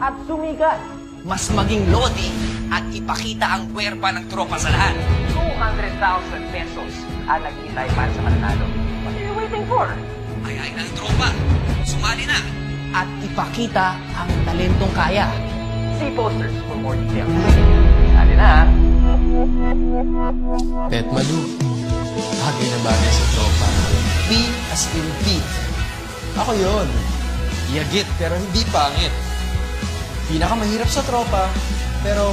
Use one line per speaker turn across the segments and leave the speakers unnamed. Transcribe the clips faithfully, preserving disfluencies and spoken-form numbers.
at sumikat.
Mas maging lodi at ipakita ang puwerpa ng tropa sa lahat.
two hundred thousand pesos ang naghihintay para sa mananalo. What are you waiting for?
Ay ay ng tropa, sumali na at ipakita ang talentong kaya.
See posters for more details. Sali na, ha?
Pet Malu, bagay na bagay sa tropa.
P as in Pete.
Ako yun. Yagit pero hindi pangit. Pinakamahirap sa tropa, pero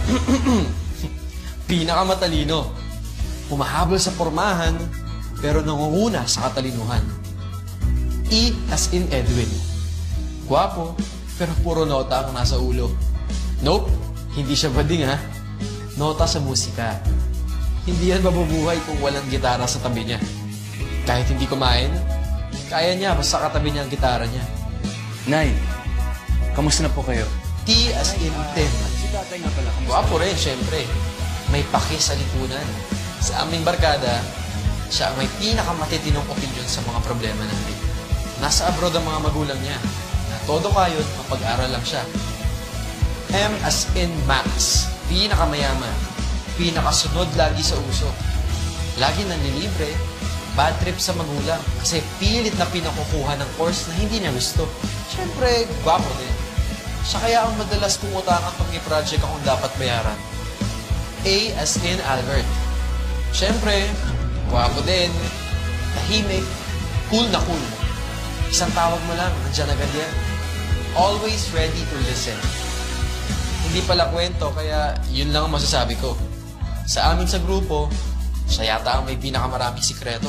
pinakamatalino. Pumahabol sa pormahan, pero nangunguna sa katalinuhan. E as in Edwin. Gwapo, pero puro nota ang nasa ulo. Nope, hindi siya bading ha. Nota sa musika. Hindi yan mabubuhay kung walang gitara sa tabi niya. Kahit hindi kumain, kaya niya basta katabi niya ang gitara niya.
Nay, kamusta na po kayo?
T as in Tim.
Si tatay nga pala.
Gwapo rin, syempre. May paki sa lipunan. Sa aming barkada, siya ang may pinakamatitinong opinion sa mga problema natin. Nasa abroad ang mga magulang niya. Na todo kayod, mapag-aral lang siya. M as in Max. Pinakamayaman. Pinakasunod lagi sa uso. Lagi nanlilibre. Bad trip sa magulang. Kasi pilit na pinakukuha ng course na hindi niya gusto. Syempre, gwapo din. Siya kaya ang madalas kong utangan pag may project akong dapat bayaran. A as in Albert. Siyempre, gwapo din, tahimik, cool na cool. Isang tawag mo lang, nandiyan agad yan. Always ready to listen. Hindi pala kwento, kaya yun lang ang masasabi ko. Sa amin sa grupo, siya yata ang may pinakamaraming sikreto.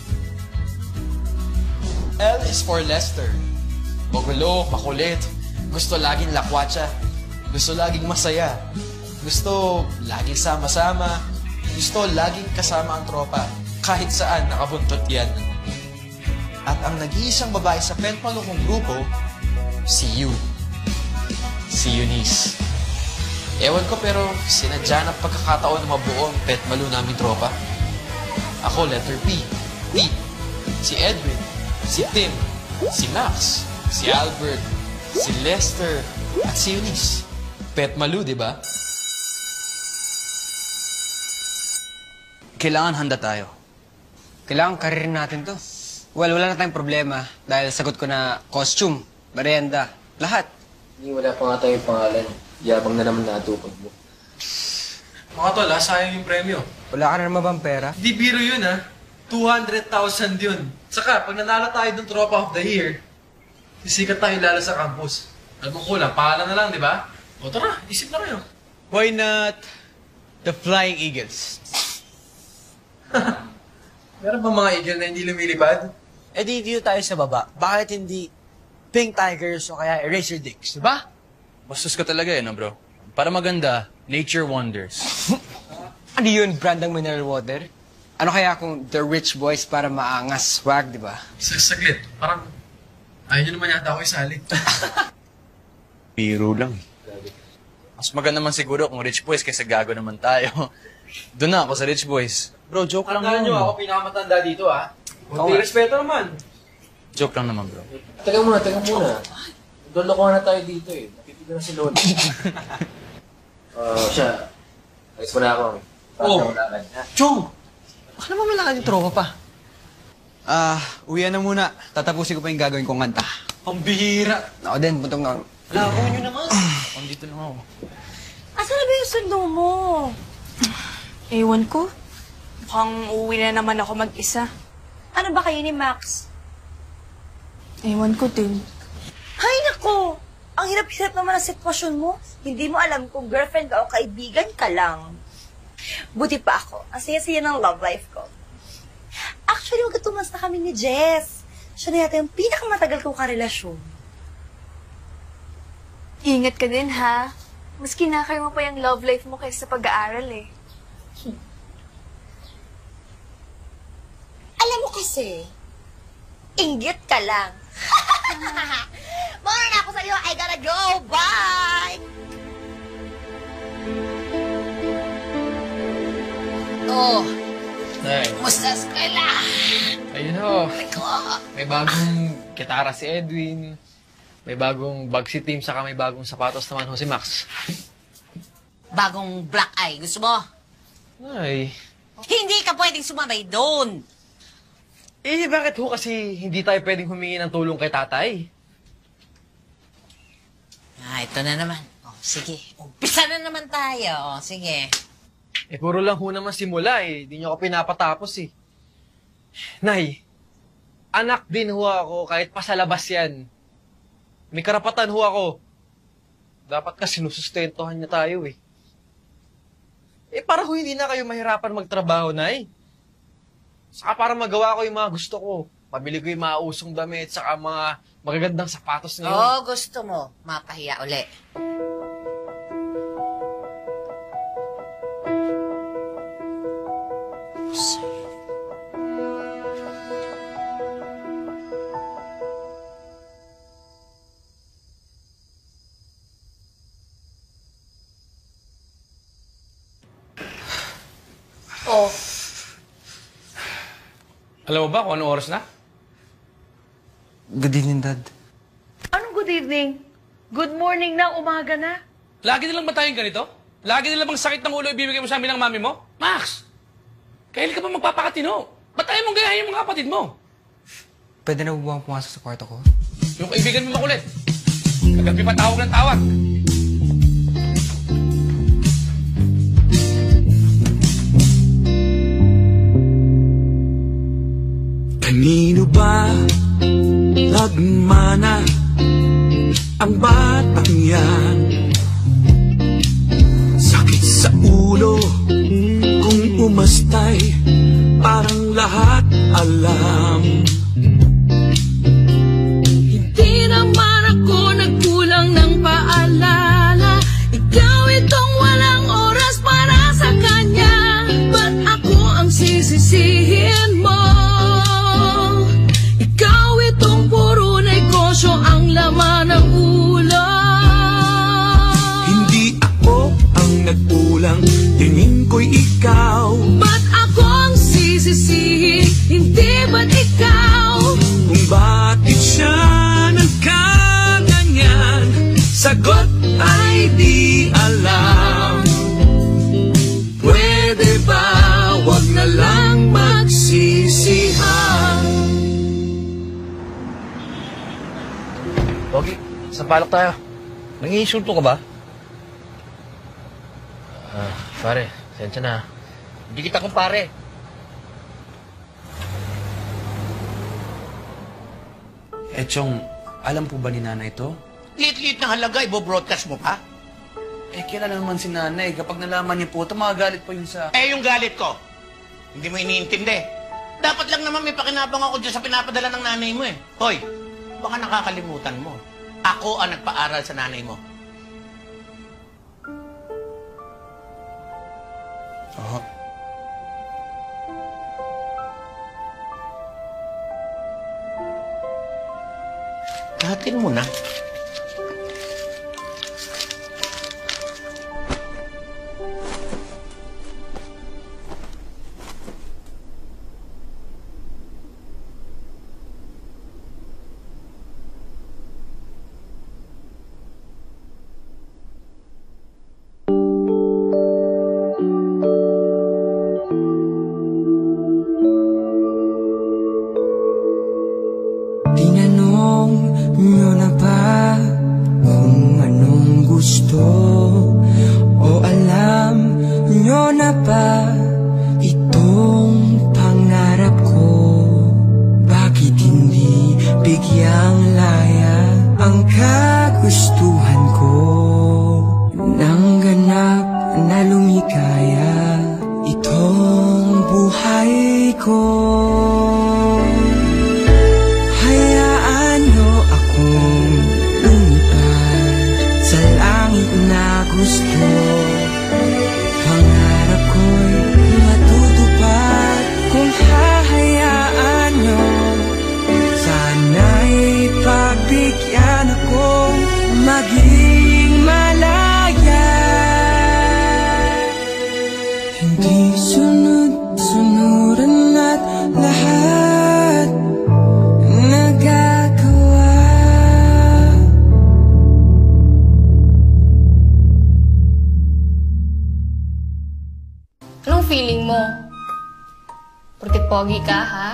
L is for Lester. Magulo, makulit. Gusto laging lakwatsa. Gusto laging masaya. Gusto laging sama-sama. Gusto laging kasama ang tropa. Kahit saan nakabuntot yan. At ang nag-iisang babae sa Pet Malu kong grupo, si Yu. Si Eunice. Ewan ko pero sinadya ng pagkakataon na mabuo ang Pet Malu namin tropa. Ako, letter P. P. Si Edwin. Si Tim. Si Max. Si Albert. Si Lester. At si Eunice. Pet Malu, di ba?
Kailangan handa tayo.
Kailangan karir natin to. Well, wala na tayong problema dahil sagot ko na costume, merienda, lahat.
Hindi, wala pa nga tayong pangalan. Yabang na naman natupag mo. Mga tol, ha? Sayang yung premyo.
Wala ka na naman bang pera?
Hindi biro yun, ha? two hundred thousand yun. Saka, pag nanalo tayo ng Tropa of the Year, sisikat tayo lalo sa campus. Alam mo kulang, pangalan na lang, di ba? O tara, isip na kayo.
Why not the Flying Eagles?
Meron ba mga eagle na hindi lumilipad?
Eh di dito tayo sa baba. Bakit hindi Pink Tigers o kaya Eraser Dicks, di ba?
Bastos ka talaga eh, no bro? Para maganda, nature wonders.
Ano yun, brand ng mineral water? Ano kaya kung the rich boys para maangas swag, di ba?
Sa saglit, parang ayaw nyo naman yata ako isali.
Biro lang. Mas maganda naman siguro kung rich boys kaysa gago naman tayo. Doon na ako sa rich boys.
Bro, joke lang
Tandaan
yun.
nyo, ako pinakamatanda dito, ha? Kunti respeto naman.
Joke lang naman, bro.
Teka muna, teka muna. Dolokohan na tayo dito, eh. Napipigan na si Lola. Uh, siya, ayos mo na ako.
Oh.
Ha?
Chong! Baka naman malakad yung tropa pa.
Ah, uwian na muna. Tatapusin ko pa yung gagawin kong kanta.
Ang bihira.
Ako din, puntong na.
Lako nyo naman.
Andito lang ako.
Asan na ba yung sundo mo? Ewan ko. Mukhang uuwi na naman ako mag-isa.
Ano ba kayo ni Max?
Ewan ko din.
Hay nako! Ang hirap-hirap naman ang sitwasyon mo. Hindi mo alam kung girlfriend ka o kaibigan ka lang. Buti pa ako. Ang saya-saya ng love life ko. Actually, magkatumas na kami ni Jess. Siya na yata yung pinakamatagal kong karelasyon.
Ingat ka din, ha? Mas kinakay mo pa yung love life mo kaysa sa pag-aaral, eh.
Alam mo kasi, inggit ka lang. Muna na ako sa'yo. I gotta go. Bye! Oh,
Nay,
musta sa eskwela?
ayun ho.
Ako.
May bagong gitara si Edwin. May bagong bag si Tim, saka may bagong sapatos naman ho si Max.
Bagong black eye. Gusto mo?
Ay.
Hindi ka pwedeng sumabay doon.
Eh, bakit ho kasi hindi tayo pwedeng humingi ng tulong kay tatay?
Ah, ito na naman. Oh, sige. Umpisa na naman tayo. Oh, sige.
Eh, puro lang ho naman simula eh. Hindi niyo ako pinapatapos eh. Nay, anak din ho ako kahit pasalabas yan. May karapatan ho ako. Dapat kasi sinusustentohan niya tayo eh. Eh, para ho hindi na kayo mahirapan magtrabaho, Nay. Saka para magawa ko yung mga gusto ko. Pabili ko yung mga usong damit, saka mga magagandang sapatos ngayon.
Oo, gusto mo. Mapahiya uli.
Oh.
Alam mo ba kung anong oras na?
Good evening, Dad.
Anong good evening? Good morning na, umaga na.
Lagi nilang ba tayong ganito? Lagi nila bang sakit ng ulo ibibigay mo sa amin ng mami mo? Max! Kailan ka ba magpapakatino? Ba't ayaw mong gayahin yung mga kapatid mo?
Pwede na ba pumasok sa kwarto ko?
Yung kaibigan mo makulit. Kagabi pa tawag ng tawag.
Kanino ba nagmana ang batang yan? Sakit sa ulo kung umastay, parang lahat alam.
Hindi naman ako nagkulang ng paalala. Ikaw itong walang oras para sa kanya. Ba't ako ang sisisihin mo? Ikaw itong puro negosyo ang laman ng ulo.
Hindi ako ang nagkulang, tingin ko'y ikaw.
Ba't ako ang sisisihin? Hindi ba't ikaw?
Kung bakit siya nagkaganyan, sagot ay di alam. Pwede ba wag na lang magsisihan?
Pogi, sampalok tayo. Nangiinsulto ka ba? Ah, pare, sensya na. Hindi kita kumpare.
Eh, Chong, alam po ba ni nanay ito?
Liit-liit na halaga, ibo-broadcast mo pa?
Eh, kilala naman si nanay. Kapag nalaman niya po ito, magagalit po yun sa...
Eh, yung galit ko. Hindi mo iniintindi. Dapat lang naman may pakinabang ako dyan sa pinapadala ng nanay mo eh. Hoy, baka nakakalimutan mo. Ako ang nagpaaral sa nanay mo.
Oo.
Kahatin mo na.
Tinanong nyo na ba kung anong gusto? O alam nyo na ba itong pangarap ko? Bakit hindi bigyang laya ang kagustuhan ko? Nang ganap na lumikaya itong buhay ko. Gusto, pangarap ko'y matutupad kung hahayaan nyo. Sana'y pagbigyan akong maging malaya. Hindi sunod-sunuran at lahat nagagawa.
mo. Porket pogi ka, ha?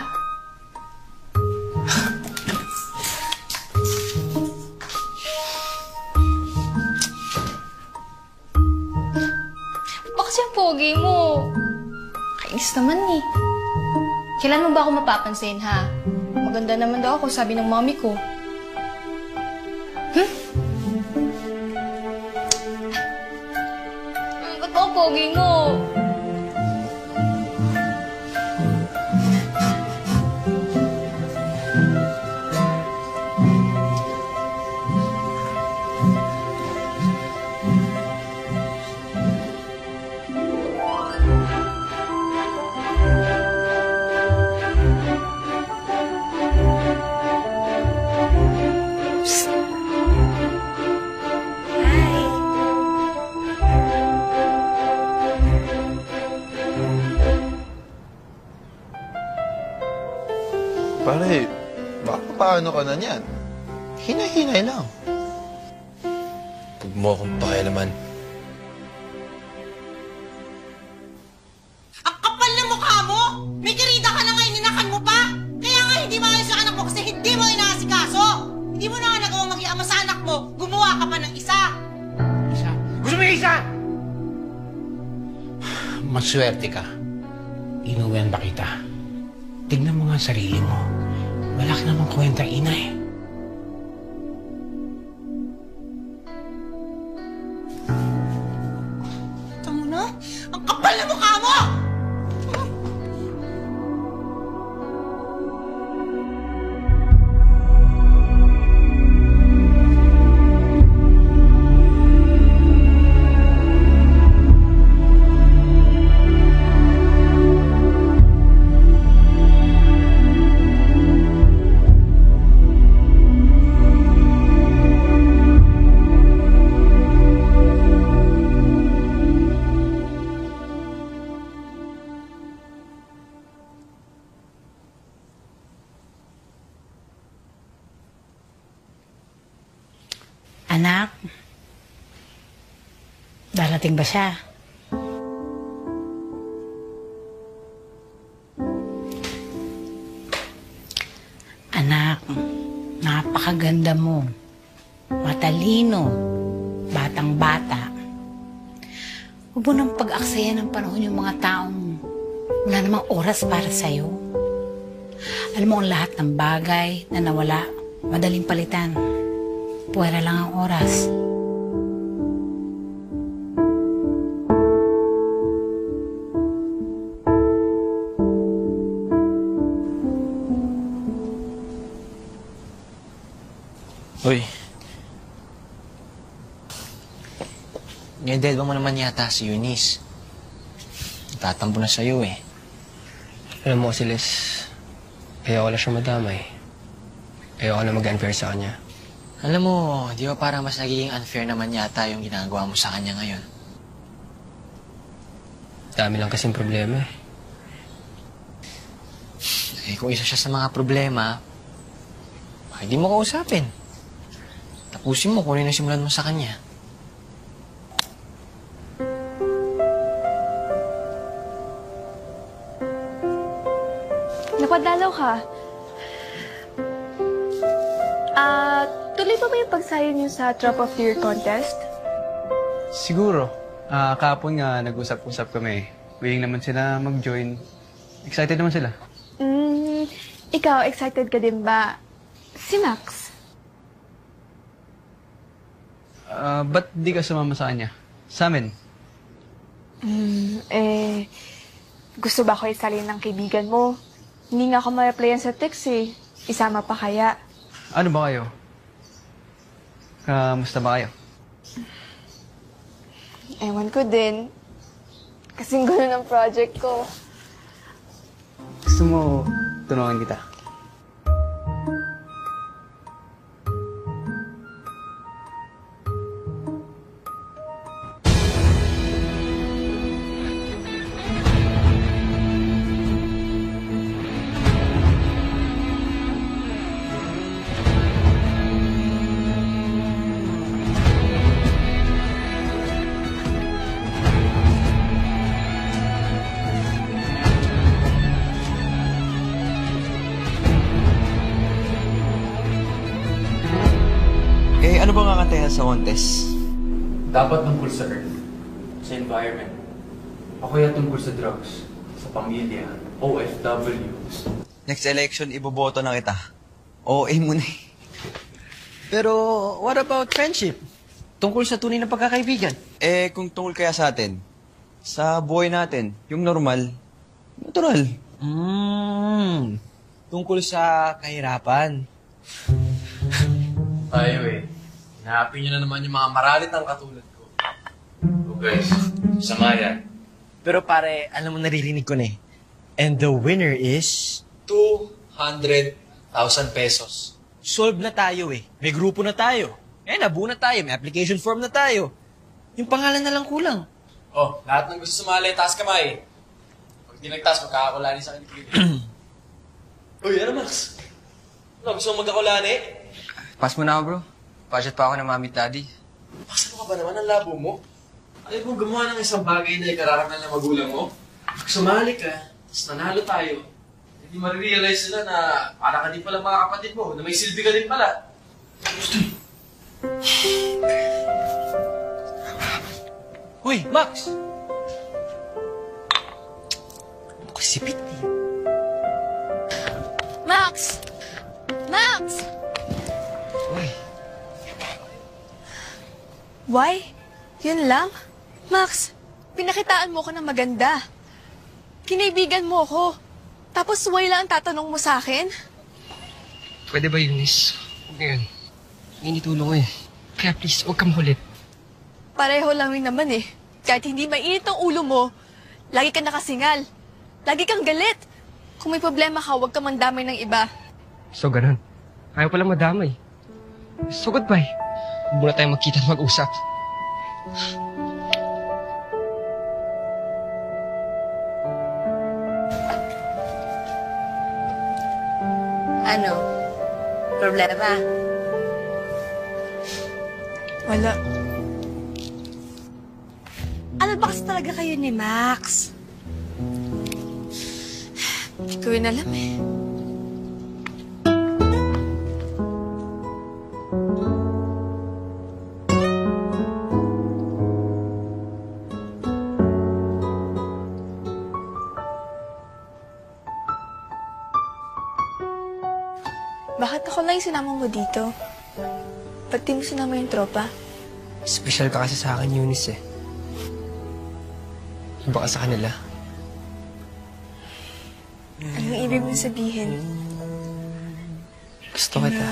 Baka kasi ang pogi mo. Kainis naman eh. Kailan mo ba ako mapapansin, ha? Maganda naman daw ako, sabi ng mommy ko. Hmm? Ba't ba ang pogi mo?
Pare, baka paano ka na niyan? Hinay-hinay lang.
Huwag mo akong pakialaman.
Ang kapal na mukha mo! May kirida ka na ngayon, ninakan mo pa! Kaya nga hindi maayos yung anak mo kasi hindi mo inaasikaso! Hindi mo na nga nagawang maging ama sa anak mo, gumawa ka pa ng isa!
Isa? Gusto mo yung isa? Maswerte ka. Inuwian ba kita? Tignan mo nga ang sarili mo. Wala ka namang kwenta, ina eh.
Tama na? Ang kapal na mukha mo!
Anak, darating ba siya? Anak, napakaganda mo. Matalino. Batang-bata. Huwag mo nang pag-aksaya ng panahon yung mga taong wala namang oras para sa'yo. Alam mo ang lahat ng bagay na nawala, madaling palitan. Puwera lang ang oras.
Uy. Ngayon, mo naman yata si Eunice. Tatampo na sa'yo eh.
Alam mo kasi, Les, ayoko na siya madamay. Ayoko na mag-unfair sa kanya.
Alam mo, di ba parang mas nagiging unfair naman yata yung ginagawa mo sa kanya ngayon?
Dami lang kasing problema eh.
Eh, kung isa siya sa mga problema, bakit di mo kausapin? Tapusin mo kung ano yung nasimulan mo sa kanya.
Napadalaw ka. Ah, tuloy pa ba yung pagsayo niyo sa Drop of the Year contest?
Siguro. Ah, kahapon nga nag-usap-usap kami. Willing naman sila mag-join. Excited naman sila.
Mm, ikaw, excited ka din ba? Si Max?
Ah, ba't di ka sumama sa kanya? Sa amin?
Mm, eh, gusto ba ko isali ng kaibigan mo? Hindi nga ako ma-replyan sa text eh. Isama pa kaya?
Ano ba kayo? Kamusta ba kayo?
Ewan ko din. Kasing gulo ng project ko.
Gusto mo tulungan kita?
sa contest?
Dapat tungkol sa earth, sa environment. O kaya tungkol sa drugs, sa pamilya, O F W.
Next election, iboboto na kita. O A mo na eh.
Pero what about friendship? Tungkol sa tunay na pagkakaibigan.
Eh, kung tungkol kaya sa atin, sa buhay natin, yung normal, natural.
Hmm. Tungkol sa kahirapan.
Tayo eh. Hinahapi nyo na naman yung mga maralit ng katulad ko. So guys, sama yan.
Pero pare, alam mo, naririnig ko na eh. And the winner is...
two hundred thousand pesos.
Solve na tayo eh. May grupo na tayo. Eh, nabuo na tayo. May application form na tayo. Yung pangalan na lang kulang.
Oh, lahat ng gusto sumali, taas kamay. Pag di nagtaas, magkakakulani sa akin. Uy, ano Max? Ano, gusto mo magkakulani?
Pass mo na ako, bro. Budget pa ako ng mami at daddy.
Max, ano ka ba naman? Ang labo mo? Ayaw mo gumawa ng isang bagay na ikararangan ng magulang mo? Pag sumali ka, tapos nanalo tayo, hindi marirealize nila na para ka din pala mga kapatid mo, na may silbi ka din pala.
Hoy, Max! Ako sipit eh.
Max! Max!
Uy.
Why? Yun lang? Max, pinakitaan mo ko ng maganda. Kinaibigan mo ko. Tapos why lang ang tatanong mo sa akin?
Pwede ba, Eunice? Huwag na yun. Initulong ko eh. Kaya please, huwag kang makulit.
Pareho lang rin naman eh. Kahit hindi mainit ang ulo mo, lagi kang nakasingal. Lagi kang galit. Kung may problema ka, huwag kang mandamay ng iba.
So, ganun. Ayaw palang madamay. So, goodbye. Huwag muna tayong magkita at mag-usap.
Ano? Problema?
Wala.
Ano ba kasi talaga kayo ni Max?
Hindi ko rin alam eh. Bakit ako lang yung sinama mo dito? Ba't di mo sinama yung tropa?
Special ka kasi sa akin, Eunice eh. Iba ka sa kanila.
Anong ibig mong sabihin?
Gusto kita.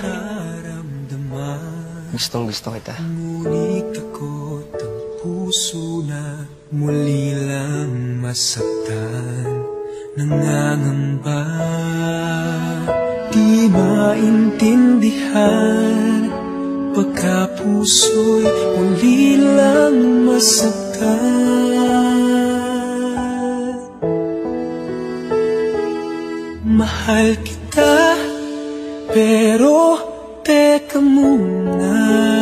Gustong gusto kita.
Ngunit ako't ang puso na muli lang masaktan. Nangangamba, di maintindihan. Pagka puso'y muli lang masaktan. Mahal kita, pero teka muna.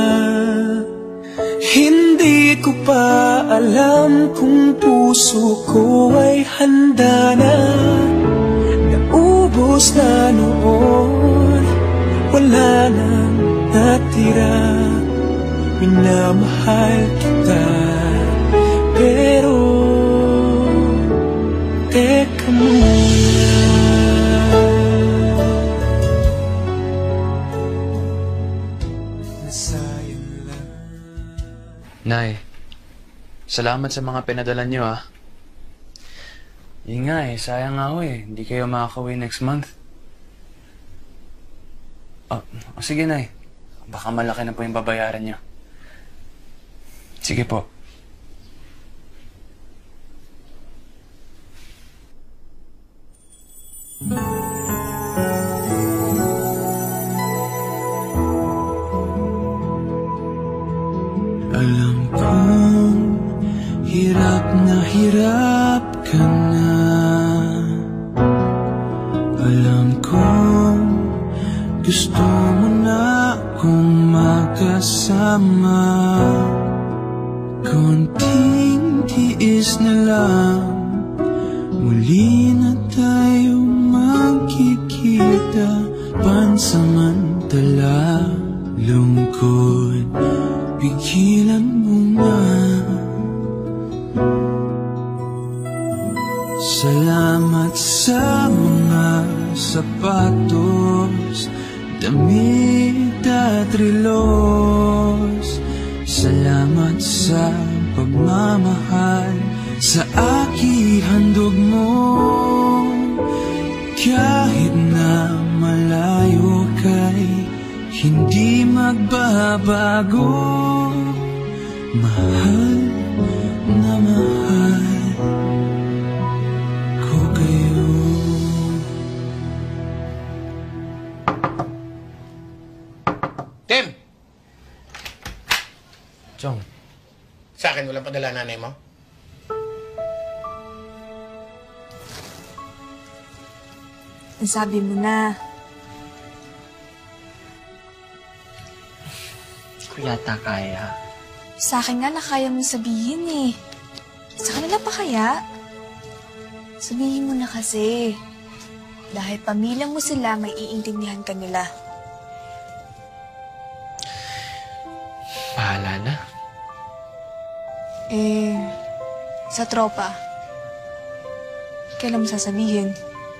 Hindi ko pa alam kung puso ko ay handa na. Naubos na noon, wala nang natira. Minamahal kita, pero teka muna.
Nay, salamat sa mga pinadala niyo ah. Yun nga eh, sayang nga ako eh. Hindi kayo makakauwi next month. Oh, oh, sige Nay. Baka malaki na po yung babayaran niyo. Sige po.
Alam kong hirap na hirap ka na. Alam kong gusto mo na akong makasama. Konting tiis na lang, muli na tayo magkikita. Pansamantala, lungkot Tigilan mo na. Salamat sa mga sapatos, damit at relos. Salamat sa pagmamahal, sa aking handog mo. Kahit na malayo kay hindi magbabago. Mahal na mahal ko kayo.
Tim!
Chong.
Sa akin walang padala nanay mo?
Sabi mo na.
Ko yata kaya.
Sa akin nga na kaya mong sabihin eh. Sa kanila pa kaya? Sabihin mo na kasi. Dahil pamilya mo sila, may iintindihan ka nila.
Bahala na.
Eh, sa tropa. Kailan mo sasabihin?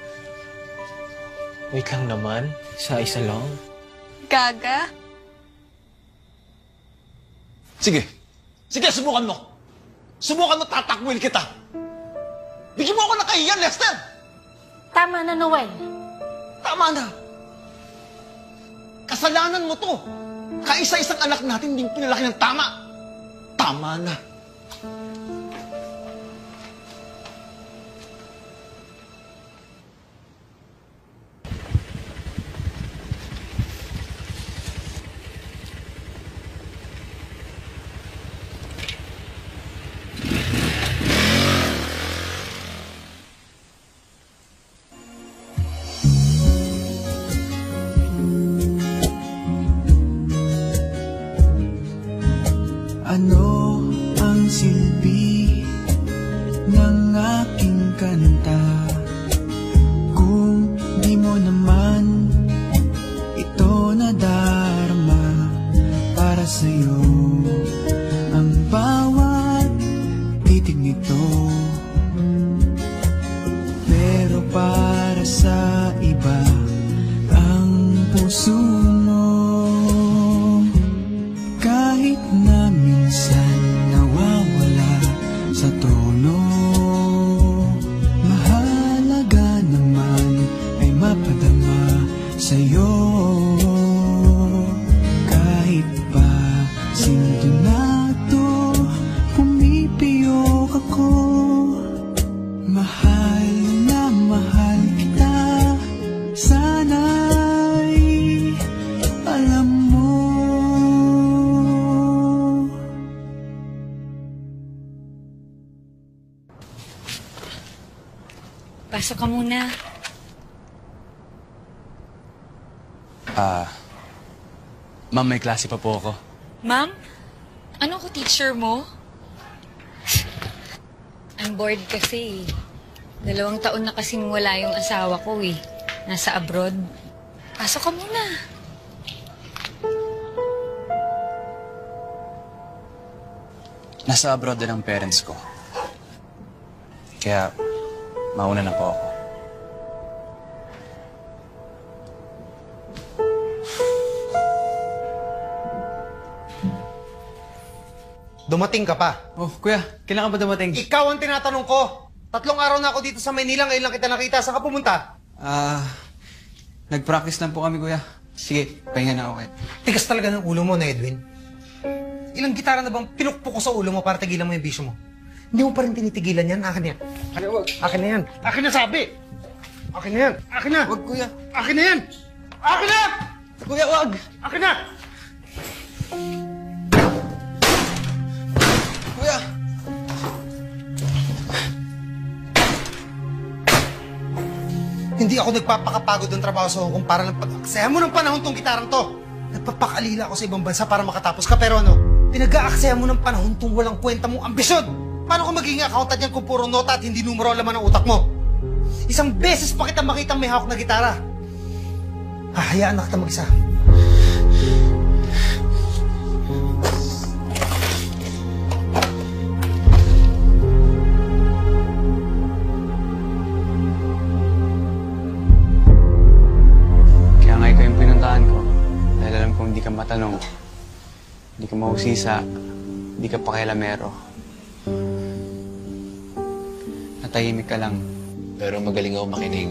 Wait lang naman. Isa-isa lang.
Gaga?
Sige. Sige, subukan mo. Subukan mo, tatakwil kita. Bigyan mo ako ng kahiyan, Lester!
Tama na, Noel.
Tama na. Kasalanan mo to. Kaisa-isang anak natin hindi pinalaki ng tama. Tama na.
Ano ang silbi ng aking kanta kung di mo naman ito nadarama? Para sa'yo ang bawat titig nito, pero para sa iba ang puso mo. Kahit na minsan nawawala sa tono, mahalaga naman ay mapadama sa'yo. Kahit pa sintonato, pumipiyok ako. Mahal na mahal kita, sana'y alam mo.
Pasok ka muna.
Ah, ma'am, may klase pa po ako.
Ma'am? Ano ko teacher mo?
I'm bored kasi. Dalawang taon na kasing wala yung asawa ko eh. Nasa abroad.
Pasok ka muna.
Nasa abroad din ang parents ko. Kaya, mauna na po ako.
Dumating ka pa.
Oh, kuya, kailan ka ba dumating?
Ikaw ang tinatanong ko. Tatlong araw na ako dito sa Maynila, ngayon lang kita nakita. Saan ka pumunta?
Ah, nag-practice lang po kami, kuya. Sige, pahinga na ako kayo.
Tigas talaga ng ulo mo na, Edwin. Ilang gitara na bang pinukpok ko sa ulo mo para tigilan mo yung bisyo mo? Hindi mo pa rin tinitigilan yan. Akin yan. Akin na yan. Akin na sabi. Akin na yan. Akin na.
Wag, kuya.
Akin na yan. Akin na!
Kuya, wag!
Akin na!
Kuya!
Hindi ako nagpapakapagod ng trabaho sa Hong Kong para lang pag-aksayan mo ng panahon tong gitarang to. Nagpapakalila ako sa ibang bansa para makatapos ka, pero ano? Pinag-aaksayan mo ng panahon tong walang kwenta mong ambisyon. Paano kung magiging accountant yan kung puro nota at hindi numero ang laman ng utak mo? Isang beses pa kita makita may hawak na gitara. Hahayaan na kita mag-isa.
ano, hindi ka mahusisa, hindi ka pakialamero. Natahimik ka lang.
Pero magaling ako makinig.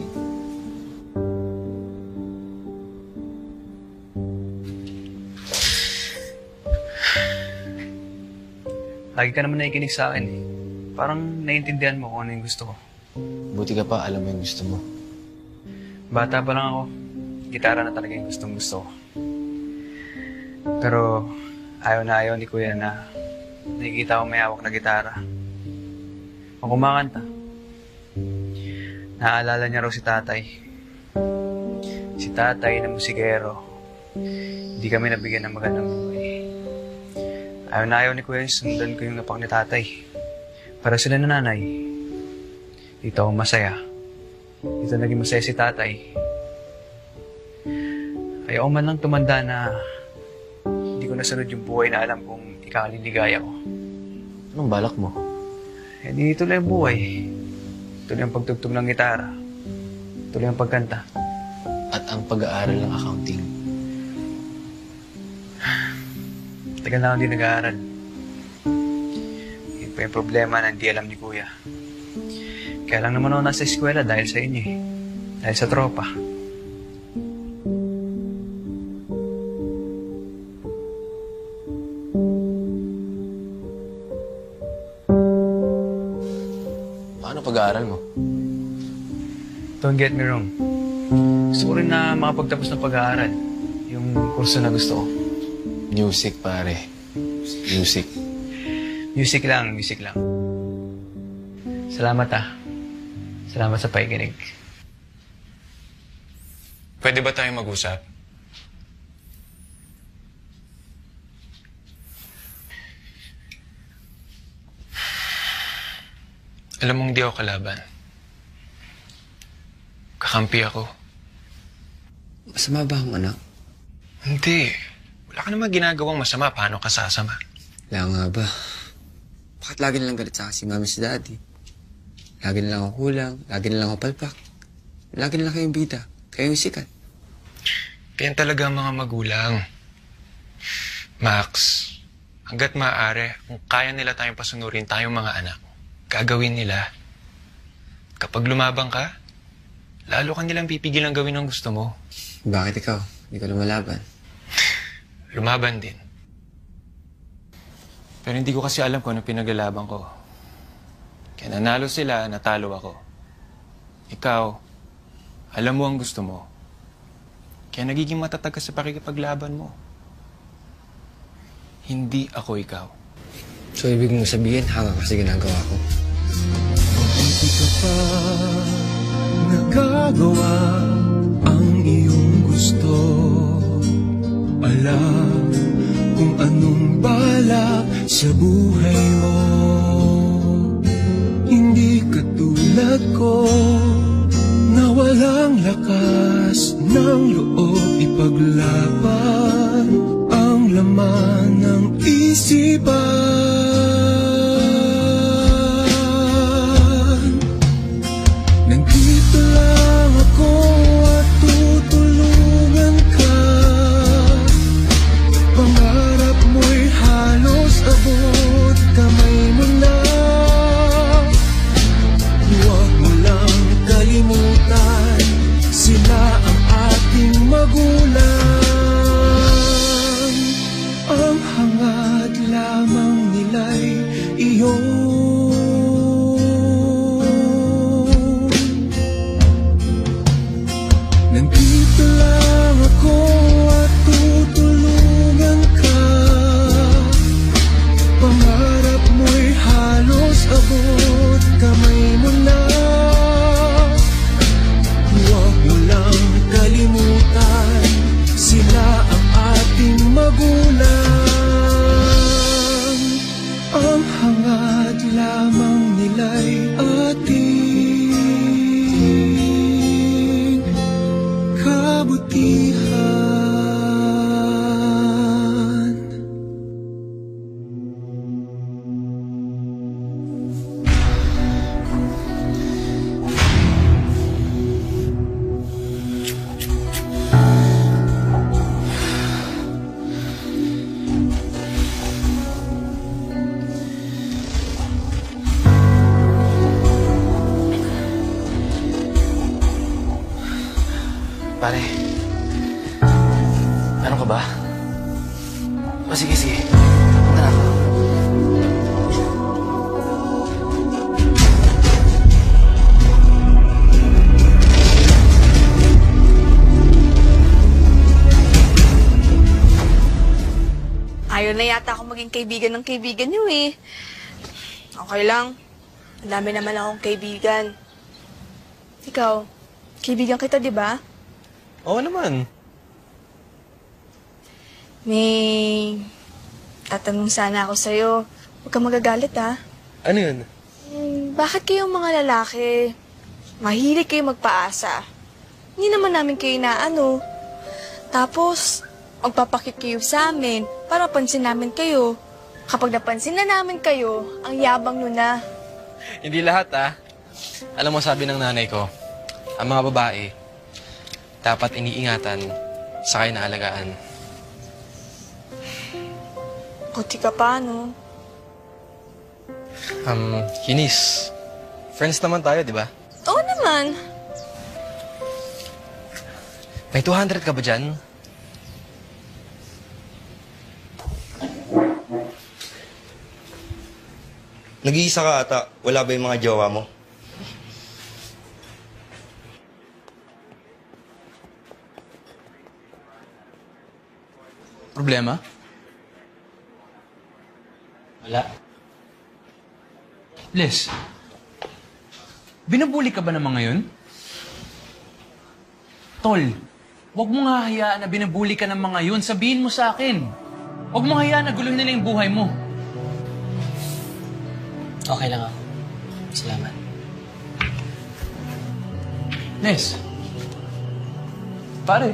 Lagi ka naman nakikinig sa akin eh. Parang naiintindihan mo kung ano yung gusto ko.
Buti ka pa, alam mo yung gusto mo.
Bata pa lang ako, gitara na talaga yung gustong gusto ko. Pero ayaw na ayaw ni Kuya na nakikita ko may hawak na gitara. O kumakanta. Naaalala niya raw si tatay. Si tatay na musikero. Hindi kami nabigyan ng magandang buhay. Ayaw na ayaw ni Kuya sundan ko yung napak ni tatay. Para sila na nanay. Dito ako masaya. Dito naging masaya si tatay. Ayaw man lang tumanda na hindi ko nasunod yung buhay na alam kong ikakaliligaya ko.
Anong balak mo?
Eh, dito lang yung buhay. Tuloy ang pagtugtog ng gitara. Tuloy ang pagkanta.
At ang pag-aaral ng accounting.
Tagal na ako hindi nag-aaral. Yun pa yung problema na hindi alam ni Kuya. Kaya lang naman ako nasa eskwela dahil sa inyo eh. Dahil sa tropa.
Paano pag-aaral mo?
Don't get me wrong. Gusto ko rin na makapagtapos ng pag-aaral. Yung kurso na gusto ko.
Music, pare. Music.
Music lang, music lang. Salamat ah. Salamat sa pakikinig.
Pwede ba tayong mag-usap? Alam mong hindi ako kalaban. Kakampi ako.
Masama ba ang anak?
Hindi. Wala ka naman ginagawang masama. Paano ka sasama?
Wala nga ba? Bakit lagi nilang galit sa akin si mami si daddy? Lagi nilang ako kulang, lagi nilang ako palpak. Lagi nilang kayong bida, kayong sikat.
Kaya talaga ang mga magulang. Max, hanggat maaari, kung kaya nila tayong pasunurin tayong mga anak, gagawin nila. Kapag lumabang ka, lalo ka nilang pipigil ang gawin ang gusto mo.
Bakit ikaw? Hindi ka lumalaban.
Lumaban din. Pero hindi ko kasi alam kung ano pinaglalaban ko. Kaya nanalo sila, natalo ako. Ikaw, alam mo ang gusto mo. Kaya nagiging matatag ka sa pakikipaglaban mo. Hindi ako ikaw.
So, ibig mong sabihin, hanga kasi ginagawa ko.
Hindi ka pa nagagawa ang iyong gusto. Alam kung anong balak sa buhay mo. Hindi katulad ko na walang lakas ng loob ipaglaban ang laman ng isipan. Nandito lang ako at tutulungan ka. Pangarap mo'y halos abot kamay mo na. Huwag mo lang kalimutan, sila ang ating magulang. Ang hangad lamang nila'y iyon. Nandito lang ako at tutulungan ka. Pangarap mo'y halos abot kamay mo na. Huwag mo lang kalimutan, sila ang ating magulang. Ang hangad lamang nila'y ating kabutihan.
Pare, ano ka ba? O sige, sige. Tara.
Ayaw na yata ako maging kaibigan ng kaibigan niyo eh. Okay lang. Ang dami naman akong kaibigan. Ikaw, kaibigan kita, di ba?
Oo naman.
May tatanong sana ako sa'yo. Huwag kang magagalit, ha?
Ano yun?
Hmm, bakit kayong mga lalaki, mahilig kayo magpaasa? Hindi naman namin kayo inaano. Tapos, magpapakit kayo sa amin para pansin namin kayo. Kapag napansin na namin kayo, ang yabang nun na.
Hindi lahat, ah. Alam mo, sabi ng nanay ko, ang mga babae, dapat iniingatan, saka inaalagaan.
Buti ka pa, no?
Um, Hinis, friends naman tayo, di ba?
Oo naman.
May two hundred ka ba dyan?
Nag-iisa ka ata. Wala ba yung mga jowa mo?
Problema? Wala.
Les, binubuli ka ba ng mga yun? Tol, huwag mo nga hayaan na binubuli ka ng mga yun. Sabihin mo sa akin. Huwag mo hayaan na guluhin nila yung buhay mo.
Okay lang ako. Salamat.
Les, pare.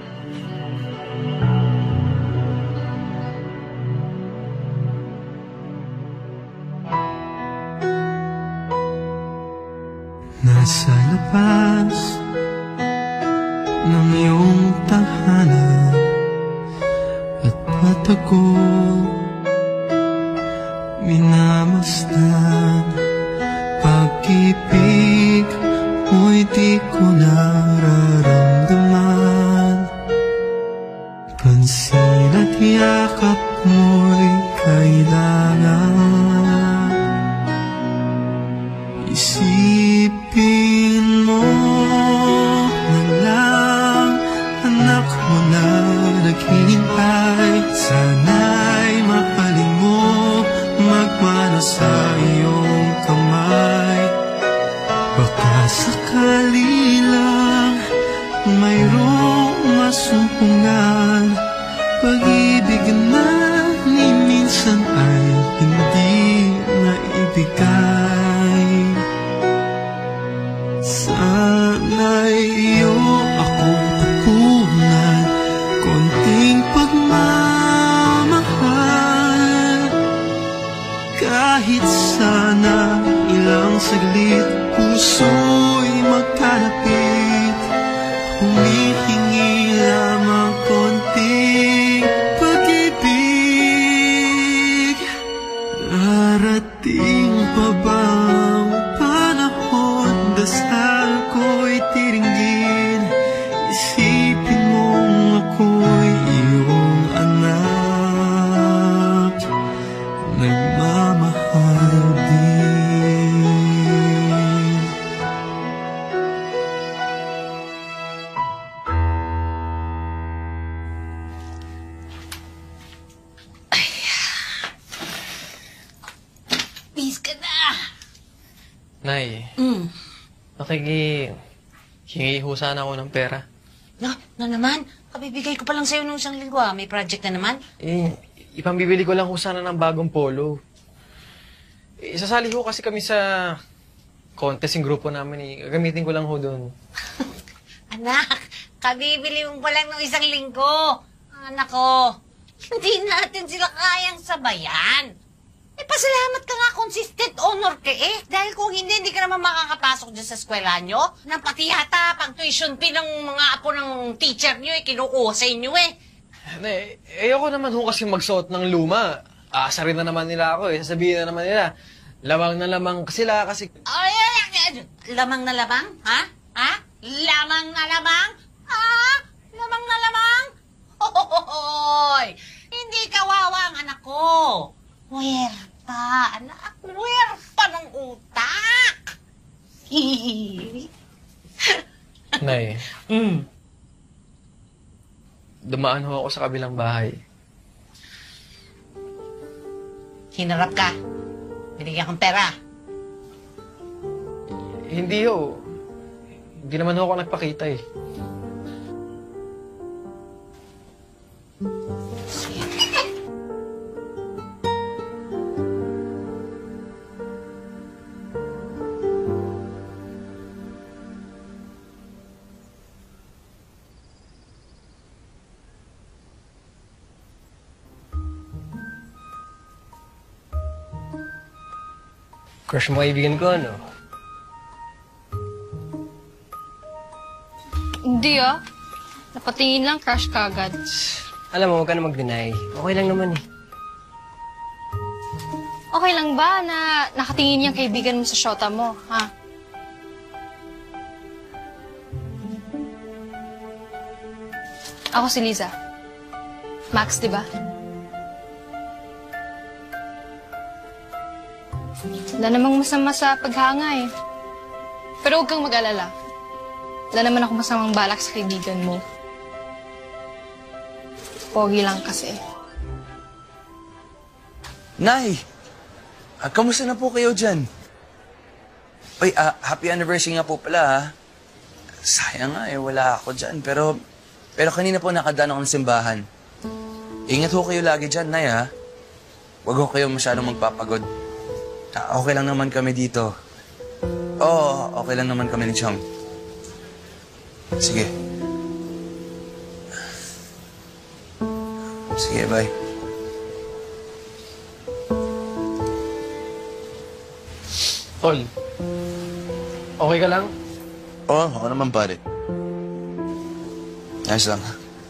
Nasa labas ng iyong tahanan at patago minamasdan pag-ibig mo'y di ko nararamdaman. Pansin at yakap mo'y kailangan. Isipin mo na lang, anak mo na naghihintay. Sana'y mahalin mo, magmana sa iyong kamay. Baka sakali lang mayroong masupungan. Pag-ibig na ni minsan ay hindi naibigay. Sana'y iyo ako tutunan konting pagmamahal. Kahit sana ilang saglit puso'y magkalapit, humihingi lamang konting pag-ibig. Darating pa bang panahon, dasal ko'y tiringgin. Isipin mong ako'y iyong anak, nagmamahal din.
Please ka na!
Nay,
Mm.
nakiki... hingi ho sana ako ng pera.
Na, na naman? Kabibigay ko pa lang sa'yo nung isang linggo ah. May project na naman?
Eh, ipambibili ko lang ho sana ng bagong polo. Eh, sasali ho kasi kami sa contest yung grupo namin eh. Gagamitin ko lang ho doon.
Anak, kabibili mo pa lang nung isang linggo. Anak ko, hindi natin sila kayang sabayan. Eh, pasalamat ka nga, consistent honor ka eh. Dahil kung hindi, hindi ka naman makakapasok dyan sa eskwela nyo. Nang pati yata, pang tuition fee ng mga apo ng teacher nyo eh, kinukuha sa inyo eh.
Nay, ayoko naman ho kasi magsuot ng luma. Aasarin na naman nila ako eh. Sasabihin na naman nila, lamang na lamang sila kasi...
Ay, ay, ay, lamang na lamang? Ha? Ha? Lamang na lamang?
Ah? Lamang na lamang? Hoy! Hindi kawawa ang anak ko. Puwerta, anak. Puwerta ng utak.
Nay,
mm.
dumaan ho ako sa kabilang bahay.
Hinarap ka. Binigyan kang pera.
Hindi ho. Hindi naman ho ako nagpakita eh. Crush mo kaibigan ko, ano?
Hindi ah. Napatingin lang, crush ka agad.
Alam mo, huwag ka na mag-deny. Okay lang naman eh.
Okay lang ba na nakatingin yung kaibigan mo sa shota mo, ha? Ako si Liza. Max, di ba? Wala namang masama sa paghanga eh. Pero huwag kang mag-alala. Wala naman ako masamang balak sa kaibigan mo. Pogi lang kasi.
Nay! Ah, kamusta na po kayo dyan? Uy, ah, happy anniversary nga po pala, ha? Sayang nga eh, wala ako dyan. Pero, pero kanina po nakadaan ako ng simbahan. Ingat ho kayo lagi dyan, Nay, ha? Huwag ho kayo masyadong magpapagod. Ah, okay lang naman kami dito. Oo, okay lang naman kami ni Chong. Sige. Sige, bye.
Tol, okay ka lang?
Oo, ako naman pare. Ayos lang.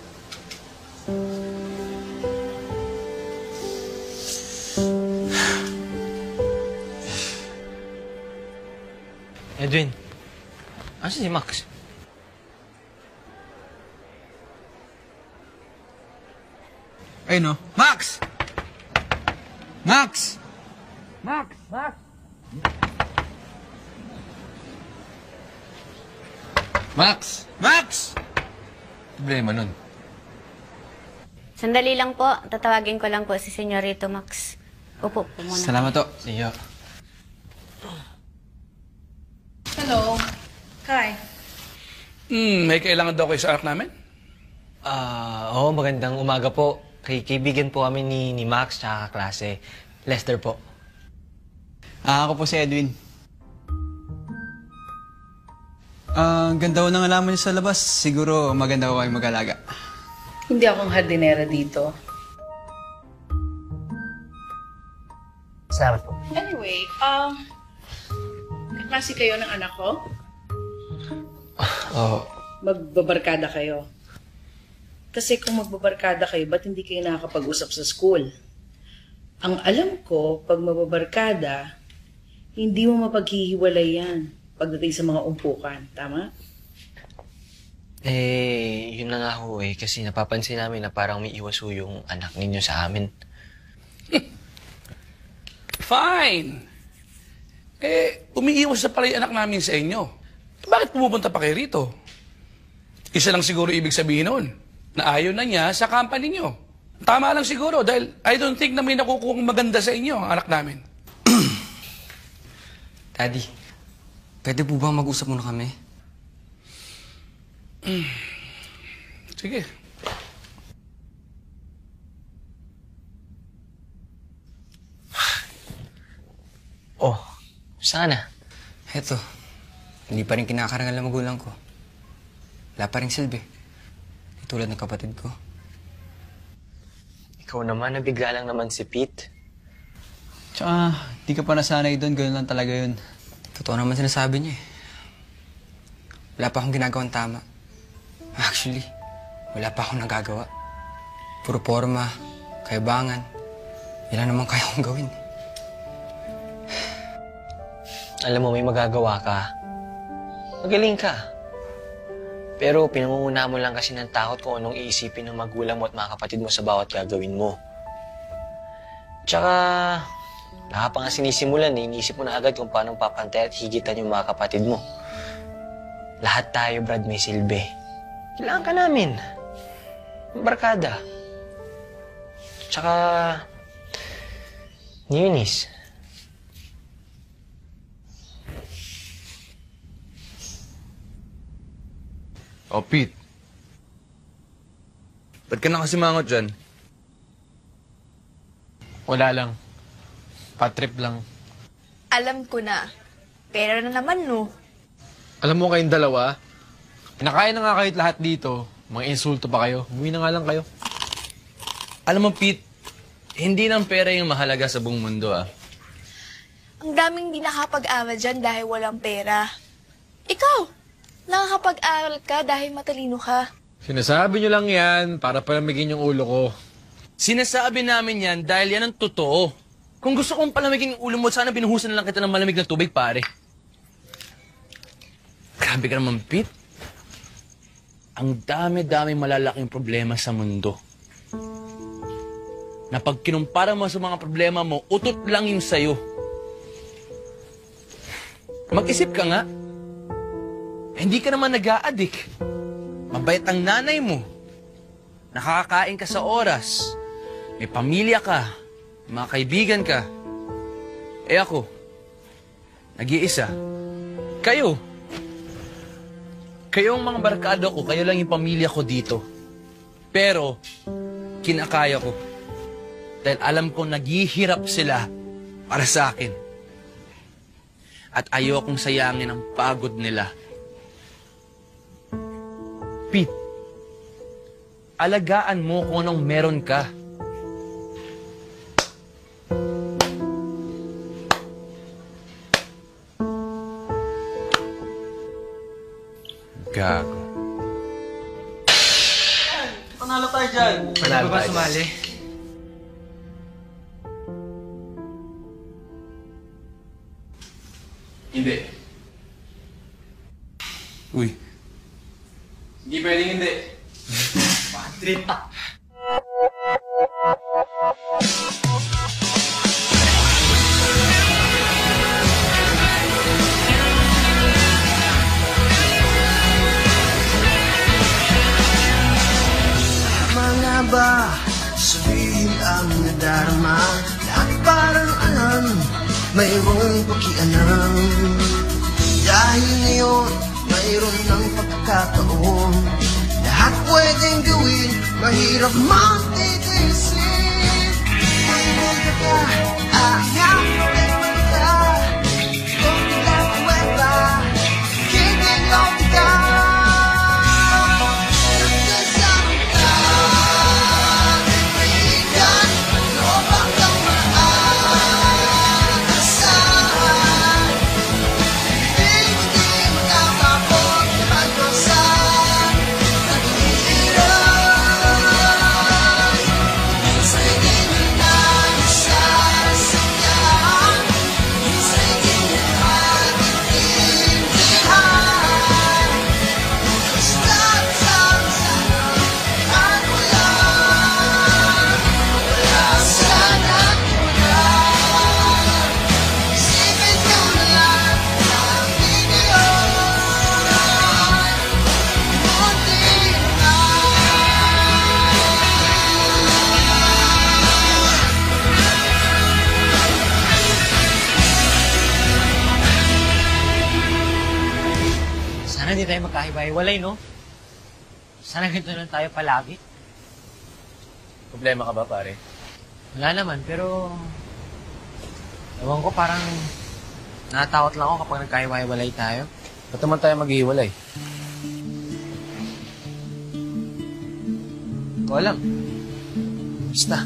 Edwin, asan si Max?
Ay, no? Max! Max!
Max! Max!
Max! Max! Problema nun.
Sandali lang po. Tatawagin ko lang po si Senyorito Max. Upo po muna.
Salamat to. Iyo.
Hello. Kai.
Hmm, may kailangan daw kayo sa anak namin?
Ah, oo, magandang umaga po. Kay kaibigan po kami ni, ni Max tsaka klase. Lester po.
Ah, ako po si Edwin. Ah, ang ganda ko ng alaman niyo sa labas. Siguro maganda ko kayong mag-alaga.
Hindi akong hardinera dito.
Salamat po.
Anyway, um, kaklase kayo ng anak ko?
Oo.
Magbabarkada kayo. Kasi kung magbabarkada kayo, ba't hindi kayo nakakapag-usap sa school? Ang alam ko, pag magbabarkada, hindi mo mapaghihiwalay yan pagdating sa mga umpukan. Tama?
Eh, yun na nga ho eh. Kasi napapansin namin na parang may iwaso yung anak ninyo sa amin.
Fine. Eh, umiiwas na pala yung anak namin sa inyo. Bakit pumupunta pa kayo rito? Isa lang siguro ibig sabihin nun, na ayaw na niya sa company niyo. Tama lang siguro dahil I don't think na may nakukuhang maganda sa inyo ang anak namin.
Daddy, pwede po ba mag-usap muna kami?
Sige.
Oh, sana.
Heto, hindi pa rin kinakarangal ng magulang ko. Wala pa rin silbi. Tulad ng kapatid ko.
Ikaw naman, nabigla lang naman si Pete.
Tsaka, di ka pa nasanay doon. Ganun lang talaga yun.
Totoo naman sinasabi niya eh. Wala pa akong ginagawang tama. Actually, wala pa akong nagagawa. Puro forma, kayabangan. Yan lang naman kaya kong gawin.
Alam mo, may magagawa ka. Magaling ka.
Pero pinangunguna mo lang kasi ng takot kung anong iisipin ng magulang mo at mga kapatid mo sa bawat gagawin mo. Tsaka, baka pa nga sinisimulan, eh, iniisip mo na agad kung paano papantay at higitan yung mga kapatid mo. Lahat tayo, Brad, may silbi. Kailangan ka namin. Barkada. Tsaka, Eunice.
Oh, Pete. Ba't ka nakasimangot dyan?
Wala lang. Patrip lang.
Alam ko na. Pero na naman, no?
Alam mo kayong dalawa, pinakain na nga kahit lahat dito. Mga insulto pa kayo. Umuwi na nga lang kayo.
Alam mo, Pete, hindi lang pera yung mahalaga sa buong mundo, ah.
Ang daming di nakapag-aral dyan dahil walang pera. Ikaw, nakakapag-aral ka dahil matalino ka.
Sinasabi nyo lang yan para palamigin yung ulo ko.
Sinasabi namin yan dahil yan ang totoo. Kung gusto kong palamigin yung ulo mo, sana binuhusan na lang kita ng malamig na tubig, pare. Grabe ka naman, Pete. Ang dami-dami malalaking problema sa mundo. Na pag kinumpara mo sa mga problema mo, utot lang yung sayo. Mag-isip ka nga. Hindi ka naman nag-a-addict. Mabait ang nanay mo. Nakakakain ka sa oras. May pamilya ka. May mga kaibigan ka. Eh ako, nag-iisa. Kayo. Kayo ang mga barkada ko. Kayo lang yung pamilya ko dito. Pero, kinakaya ko. Dahil alam ko naghihirap sila para sa akin. At ayokong sayangin ang pagod nila. Pete, alagaan mo kung anong meron ka. Gago.
Panalo tayo dyan.
Panalo
Pwede ba
tayo.
sumali?
Hindi. Uy.
Hindi pwedeng hindi.
Bad trip.
Mga ba sabihin ang nadarama? Lahat parang alam, mayroong pakialam. Dahil ngayon, mayroon ng pagkakataon. Lahat pwedeng gawin, mahirap magtitisip. Pag-ibig ka, ahang problema ka. Kung bilang kuweba, kinilaw ka.
Sana hindi tayo magkahiwa-hiwalay, no? Sana ganito lang tayo palagi.
Problema ka ba, pare?
Wala naman, pero... Ewan ko, parang... Natatakot lang ako kapag nagkahiwa-hiwalay tayo.
Ba't naman tayo maghihiwalay?
Ito alam. Basta.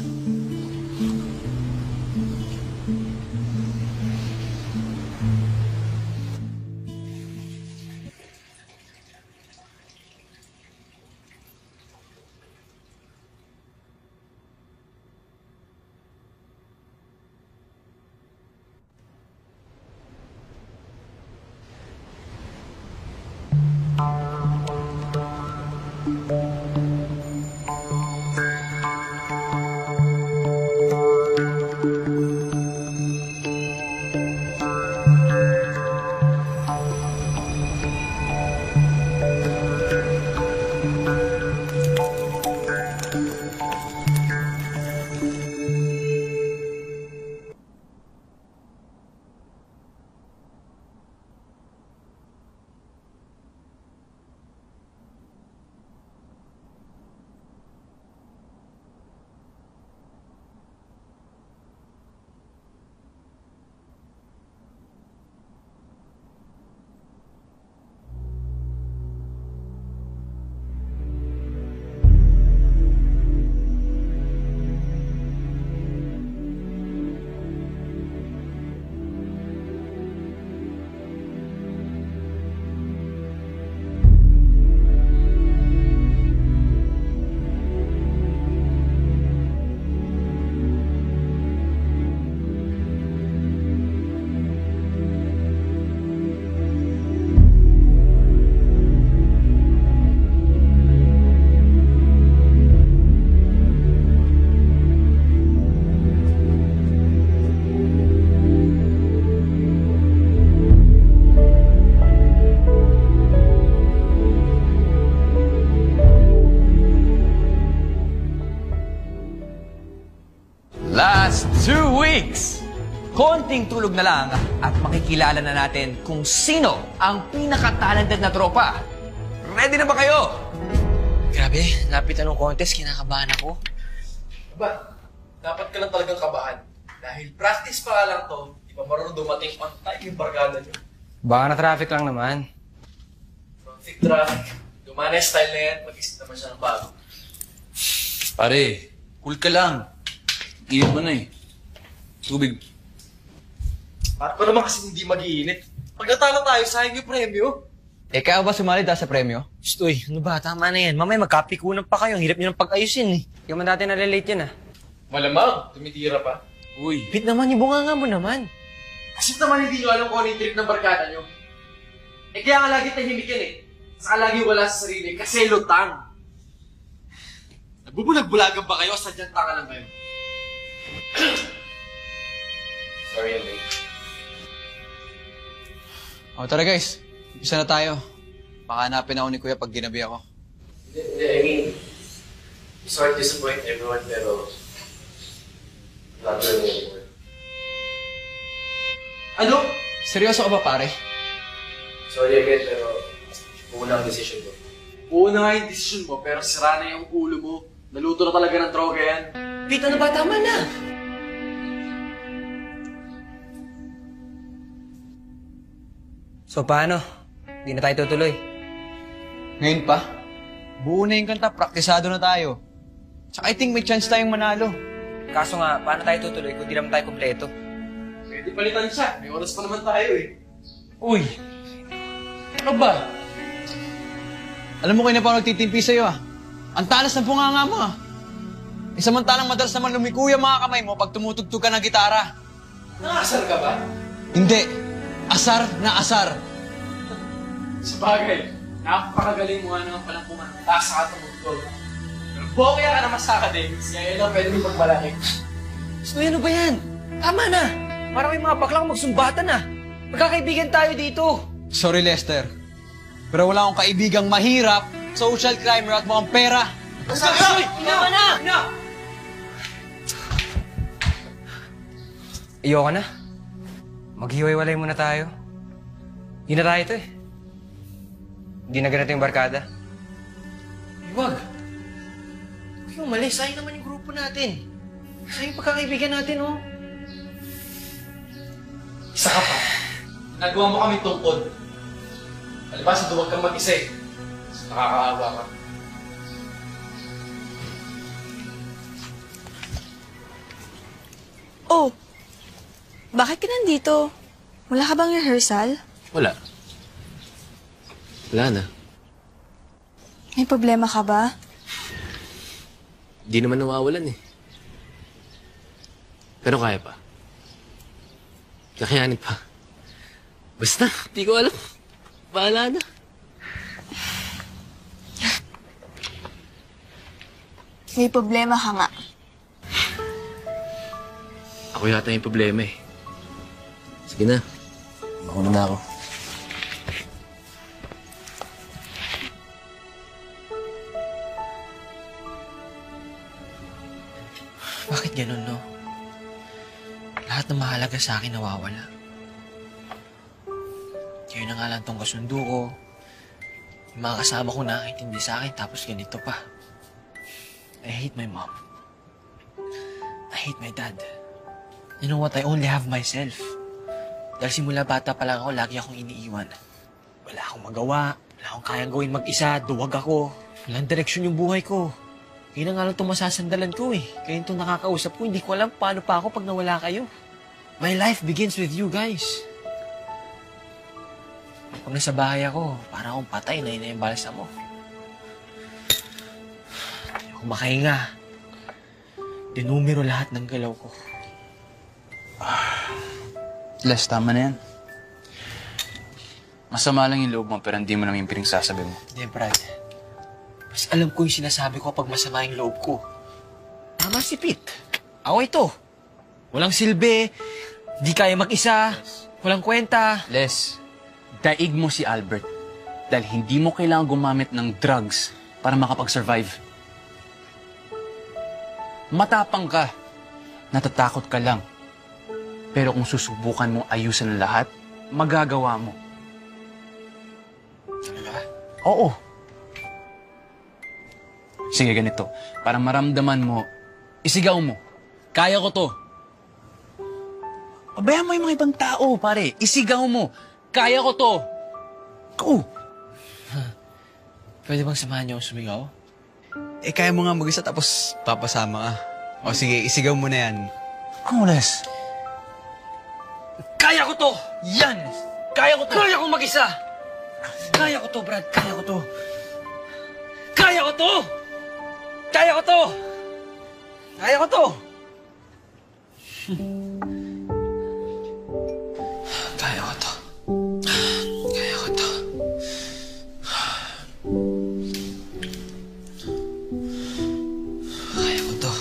Konting tulog na lang at makikilala na natin kung sino ang pinaka-talented na tropa. Ready na ba kayo?
Grabe, lapit na ng contest, kinakabahan ako.
Ba, dapat ka lang talagang kabahan. Dahil practice pa lang to, di ba marunong dumating on time yung barkada nyo.
Baka na traffic lang naman.
Traffic, traffic. Gumana yung style na yan, mag-isip naman siya ng bago.
Pare, cool ka lang. Init mo na eh. Tubig.
Para pa naman kasi hindi mag-iinit. Pag natalo tayo, sayang yung premyo.
Eh, kaya ba sumali dahil sa premyo? Stoy, ano ba? Tama na yan. Mamaya magkapikunan pa kayo. Ang hirap nyo ng pag-ayusin eh. Yung man dati nalilate yan ah.
Malamang, tumitira pa.
Uy.
Pit naman, yung bunganga mo naman.
Kasi naman hindi nyo alam kung ano yung trip ng barkada nyo. Eh kaya nga lagi tahimik yan eh. Saka lagi wala sa sarili kasi lutang. Nagbubulag-bulagan ba kayo o sadyang tanga lang kayo? Sorry, I'm late.
O, tara guys. Umpisa na tayo. Baka hanapin ako ni Kuya pag ginabi ako.
Hindi, hindi, I mean, sorry to disappoint everyone, pero not really anymore.
Ano? Seryoso ka ba, pare?
Sorry again, pero una ang decision ko. Una nga yung decision mo, pero sira na yung ulo mo. Naluto na talaga ng droga yan.
Pete, ano ba? Tama na! So, paano? Hindi na tayo tutuloy.
Ngayon pa? Buo na yung kanta, praktisado na tayo. Tsaka I think may chance tayong manalo.
Kaso nga, paano tayo tutuloy kung di naman tayo kumpleto?
Pwede palitan siya. May oras pa naman tayo eh.
Uy! Ano ba? Alam mo kayo na pa nagtitimpi sa'yo ah. Ang talas ng bunganga mo ah. E samantalang madalas naman lumikuya mga kamay mo pag tumutugtog ka ng gitara.
Nakasar ka ba?
Hindi. Asar na asar.
Sa bagay, napakagaling mo nga naman palang kumanta sa tumutog. Pero bokya ka naman sa academics, kaya yun lang pwede mong pagmalaki.
So, ano ba yan? Tama na! Parang may mga baklang magsumbatan na. Magkakaibigan tayo dito.
Sorry, Lester. Pero wala akong kaibigang mahirap, social climber at mukhang pera.
Soy! Ina! na! Ina! Ayoko na. Maghiwalay muna tayo. Hindi na tayo ito eh. Hindi na ganito yung barkada. Huwag. Huwag yung mali. Sayang naman yung grupo natin. Sayang yung pagkakaibigan natin, oh.
Isa ka pa. Nagawa mo kami tungkod. Palibasa, duwag kang mag-isa eh. Nakakaawa ka.
Oh, bakit ka nandito? Wala ka bang rehearsal?
Wala. Wala na.
May problema ka ba?
Di naman nawawalan eh. Pero kaya pa. Kakayanin pa. Basta, di ko alam. Bahala na.
May problema ka nga.
Ako yata yung problema eh. Sige na. Mauna na ako.
Bakit ganun, no? Lahat na mahalaga sa akin nawawala. Kayo na nga lang tong kasundo ko. Yung mga kasama ko nakakaintindi sa akin, tapos ganito pa. I hate my mom. I hate my dad. You know what? I only have myself. Dahil simula bata pa lang ako, lagi akong iniiwan. Wala akong magawa. Wala akong kayang gawin mag-isa. Duwag ako. Walang direksyon yung buhay ko. Kaya na nga lang itong masasandalan ko eh. Kaya itong nakakausap ko, hindi ko alam paano pa ako pag nawala kayo. My life begins with you guys. Pag nasa bahay ako, parang akong patay na yun yung balsa mo. Hindi ako makahinga. Dinumero lahat ng galaw ko.
Les, tama na yan. Masama lang yung loob mo pero hindi mo naman yung pinagsasabi mo.
Hindi, Brad. Mas alam ko yung sinasabi ko pag masama yung loob ko. Tama si Pete. Ako ito. Walang silbi. Di kaya mag-isa. Walang kwenta.
Les, daig mo si Albert. Dahil hindi mo kailangan gumamit ng drugs para makapag-survive. Matapang ka. Natatakot ka lang. Pero kung susubukan mo ayusin ang lahat, magagawa mo. Talaga? Oo. Sige, ganito. Para maramdaman mo, isigaw mo. Kaya ko to. Pabayaan mo yung mga ibang tao, pare. Isigaw mo. Kaya ko to. Go!
Pwede bang samahan niyo ako sumigaw?
Eh, kaya mo nga mag-isa tapos papasama ka. O sige, isigaw mo na yan.
Kules.
Kaya ko to!
Yan! Kaya ko to!
Kaya ko mag-isa! Kaya ko to, Brad. Kaya ko to. Kaya ko to! Kaya ko to! Kaya ko to! Kaya ko to. Kaya ko to. Kaya ko to.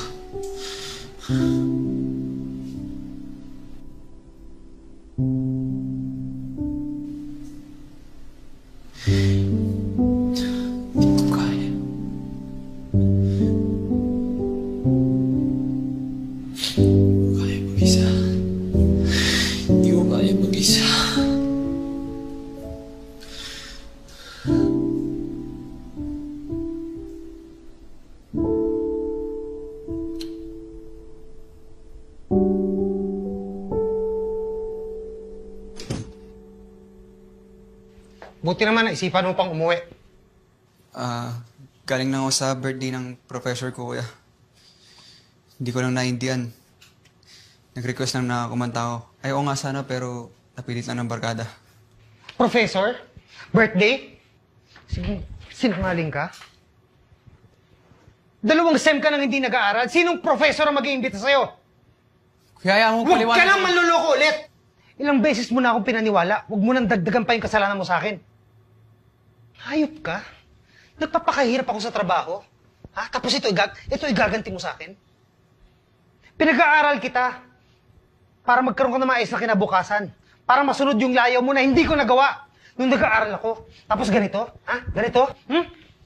Buti naman naisipan mo pang umuwi.
Ah, galing na ako sa birthday ng professor ko, kuya. Hindi ko lang naindiyan. Nag-request lang na kumanta ako. Ayaw nga sana pero napilit lang ng barkada.
Professor? Birthday? Sige, sinungaling ka? Dalawang sem ka nang hindi nag-aaral. Sinong professor ang mag-iimbita sa'yo?
Kaya mo
Huwag
paliwanag
ka nang
sa'yo.
manluloko ulit! Ilang beses mo na akong pinaniwala. Huwag mo nang dagdagan pa yung kasalanan mo sa akin. Hayop ka? Nagpapakahirap ako sa trabaho? Ha? Tapos ito, igag ito igaganti mo sa akin? Pinag-aaral kita para magkaroon ka ng maayos na kinabukasan. Para masunod yung layaw mo na hindi ko nagawa nung nag-aaral ako. Tapos ganito? Ha? Ganito? Hmm?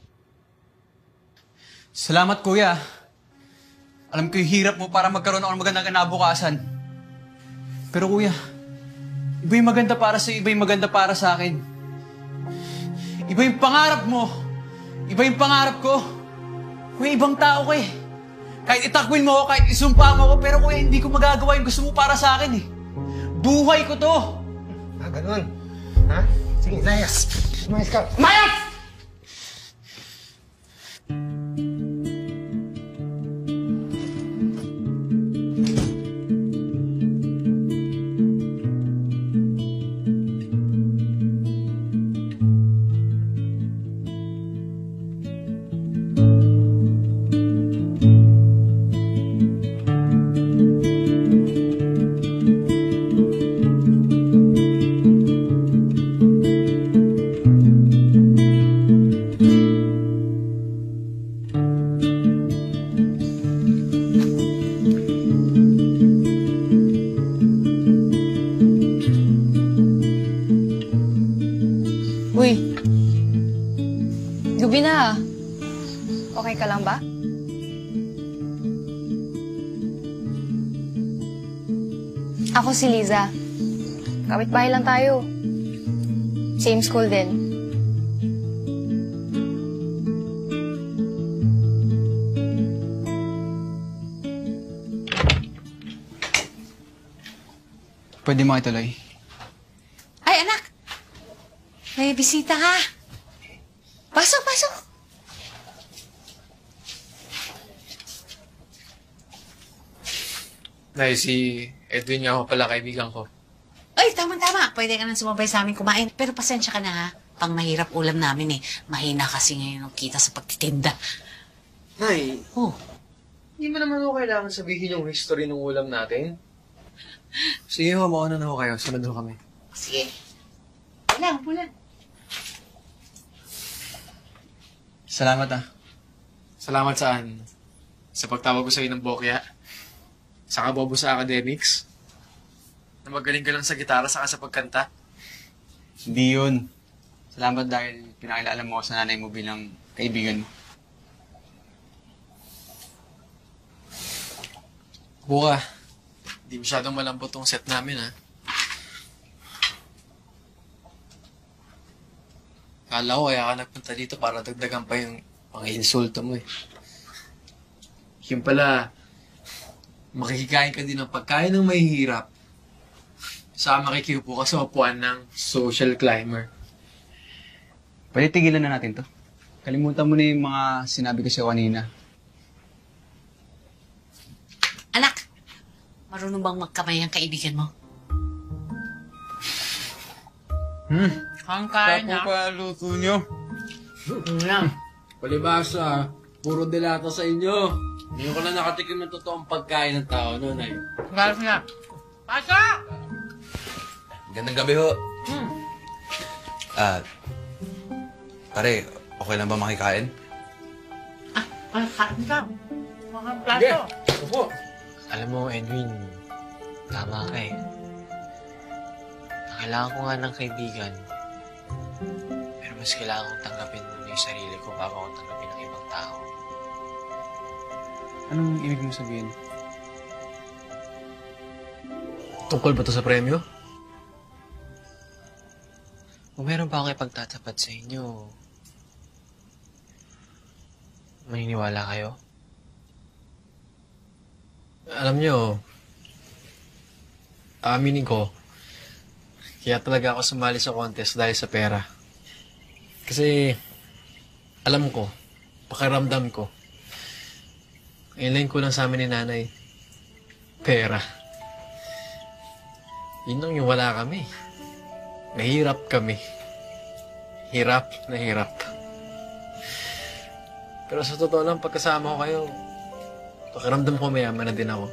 Salamat, kuya. Alam ko yung hirap mo para magkaroon ako ng magandang kinabukasan. Pero kuya, iba yung maganda para sa iba yung maganda para sa akin. Iba yung pangarap mo. Iba yung pangarap ko. Kuya, ibang tao ko eh. Kahit itakwin mo ako, kahit isumpa mo ako, pero kuya, hindi ko magagawa yung gusto mo para sa akin eh. Buhay ko to.
Ah, ganun. Ha? Sige, layas. Umayos ka. Umayos!
Uy. Gabi na. Okay ka lang ba? Ako si Liza. Kapit-bahay lang tayo. Same school din.
Pwede mo ituloy.
Ay, anak! May bisita ka. Pasok, pasok.
Nay, si Edwin nga ako pala, kaibigan ko.
Ay, tama-tama. Pwede ka nang sumabay sa amin kumain. Pero pasensya ka na ha. Pang mahirap ulam namin eh. Mahina kasi ngayon ang kita sa pagtitinda.
Nay,
Oh.
hindi mo naman ako kailangan sabihin yung history ng ulam natin.
Sige, ho, mauna na ho kayo. Sunod ho kami.
Sige. Wala, wala.
Salamat ah.
Salamat saan? Sa pagtawag ko sa'yo ng bokya. Saka bobo sa academics. Na magaling ka lang sa gitara saka sa pagkanta.
Hindi yun. Salamat dahil pinakilala mo ako sa nanay mo bilang kaibigan mo.
Buka. Hindi masyadong malambot tong set namin, ha? Kala ko kaya ka nagpunta dito para dagdagan pa yung mga insulto mo, eh. Yung pala, makikikain ka din ng pagkain ng mahihirap. Saka makikiupo ka sa upuan ng social climber.
Pwede tigilan na natin to. Kalimutan mo na yung mga sinabi ko sa'yo kanina.
Anak, marunong bang magkamay ang kaibigan mo?
Hmm.
Ang kain na.
pa luto nyo.
Nga. Palibasa, puro delata sa inyo. Hindi ko na nakatikim ng totoong pagkain ng tao noon ay.
Galas na. Pasok!
Gandang gabi ho.
Hmm.
Ah, pare, okay lang ba makikain?
Ang kain ka. Mga plato.
Opo.
Alam mo, Edwin, tama ka eh. Kailangan ko nga ng kaibigan. Pero mas kailangan kong tanggapin muna yung sarili ko bago ako tanggapin ng ibang tao.
Anong ibig mo sabihin?
Tungkol ba to sa premyo?
Kung meron pa akong ipagtatapat sa inyo, maniniwala kayo?
Alam nyo, aminin ko, kaya talaga ako sumali sa contest dahil sa pera. Kasi, alam ko, pakiramdam ko, ilayin ko lang sa amin ni nanay, pera. Yun lang yung wala kami. Nahirap kami. Hirap na hirap. Pero sa totoo lang, pagkasama ko kayo, pakiramdam ko mayaman na din ako.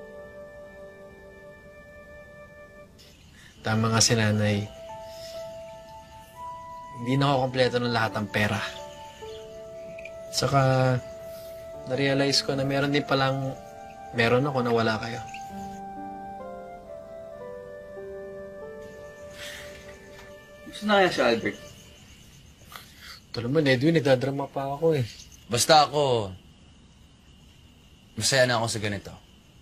Tama nga si nanay. Hindi na ako kompleto ng lahat ng pera. Saka, na-realize ko na meron din palang meron ako na wala kayo.
Gusto na kaya si Albert?
Ito naman, Edwin, nagdadrama pa ako eh.
Basta ako, masaya na ako sa ganito.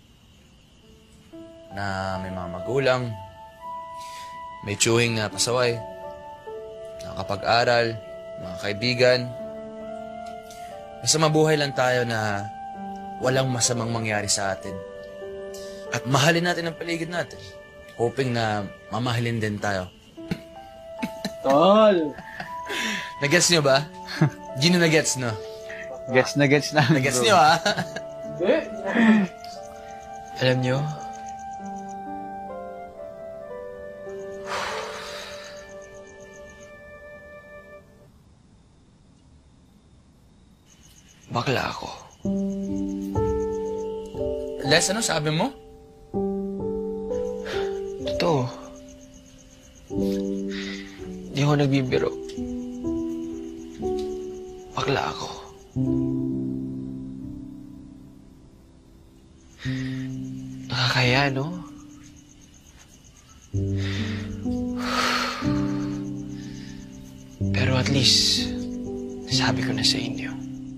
Na may mga magulang, may tsuhing na pasaway, nakakapag-aral, mga kaibigan. Basta mabuhay lang tayo na walang masamang mangyari sa atin. At mahalin natin ang paligid natin. Hoping na mamahalin din tayo.
Tol!
Nagets nyo ba? Gino nagets, no?
Gets na gets na.
Nagets nyo, ha?
Alam nyo, bakla ako.
Les, ano sabi mo?
Totoo. Hindi ako nagbibiro. Bakla ako. Nakakaya, no? Pero at least, sabi ko na sa inyo.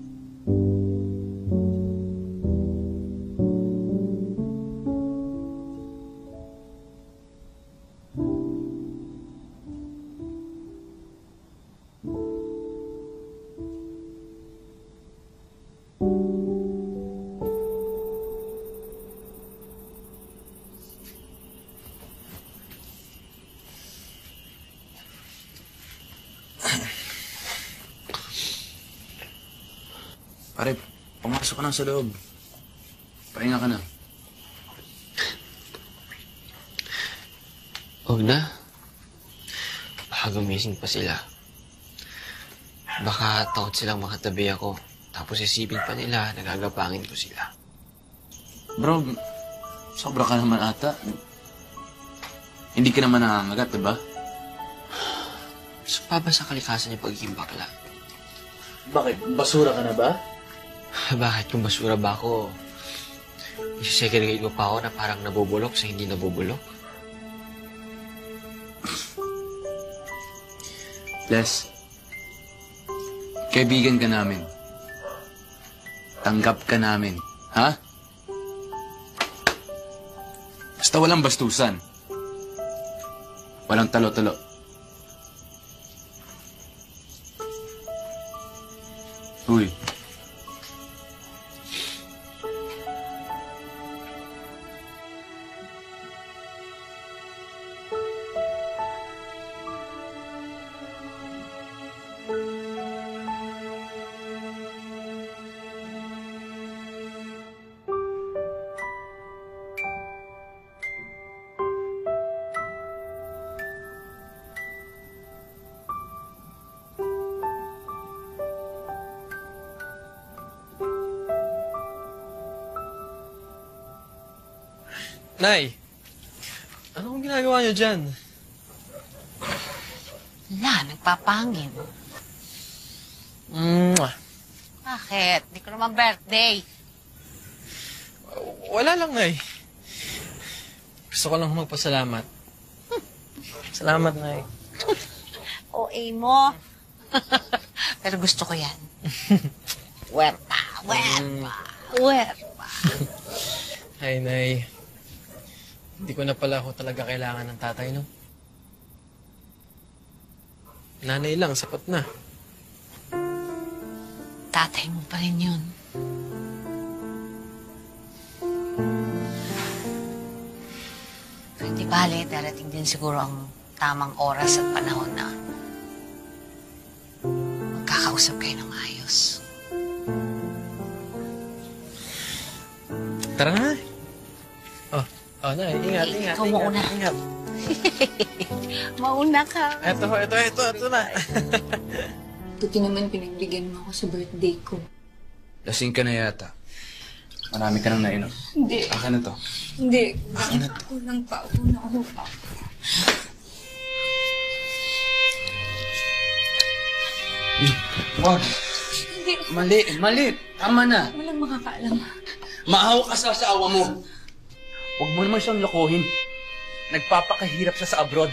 Pare, pumasok ka na sa loob. Pahinga ka na.
Huwag na. Baka gumising pa sila. Baka takot silang makatabi ako. Tapos isipin pa nila, nagagapangin ko sila.
Bro, sobra ka naman ata. Hindi ka naman nangangagat, diba?
So, pa ba sa kalikasan yung pagiging bakla?
Bakit? Basura ka na ba?
Bakit kung basura ba ako? Isisegregate mo pa ako na parang nabubulok sa hindi nabubulok?
Les, kaibigan ka namin. Tanggap ka namin. Ha? Basta walang bastusan. Walang talo-talo. Uy.
Nay, ano kong ginagawa niyo dyan?
Wala, nagpapangin.
Mwah.
Bakit? Di ko naman birthday.
Wala lang, Nay. Gusto ko lang magpasalamat. Salamat, Nay.
O A mo. Pero gusto ko yan. Werpa, werpa, werpa.
Ay, Nay. Hindi ko na pala ako talaga kailangan ng tatay, no? Nanay lang, sapat na.
Tatay mo pa rin yun. Hindi bale, darating din siguro ang tamang oras at panahon na magkakausap kayo ng ayos.
Tara na. Oh, oh, Nay, ingat,
Eh,
ingat,
ikaw
ingat,
mauna.
ingat.
Mauna ka.
Eto, eto, eto, eto na.
Buti naman pinagbigyan mo ako sa birthday ko.
Lasing ka na yata. Marami ka nang nainom.
Hindi.
Akin na to.
Hindi.
Akin na to.
Kulang pa. Kulang ako pa.
Wag.
Hindi.
Mali, mali. Tama na.
Walang makakaalam.
Maahaw ka sa asawa mo. Huwag mo naman siyang lokohin. Nagpapakahirap siya sa abroad.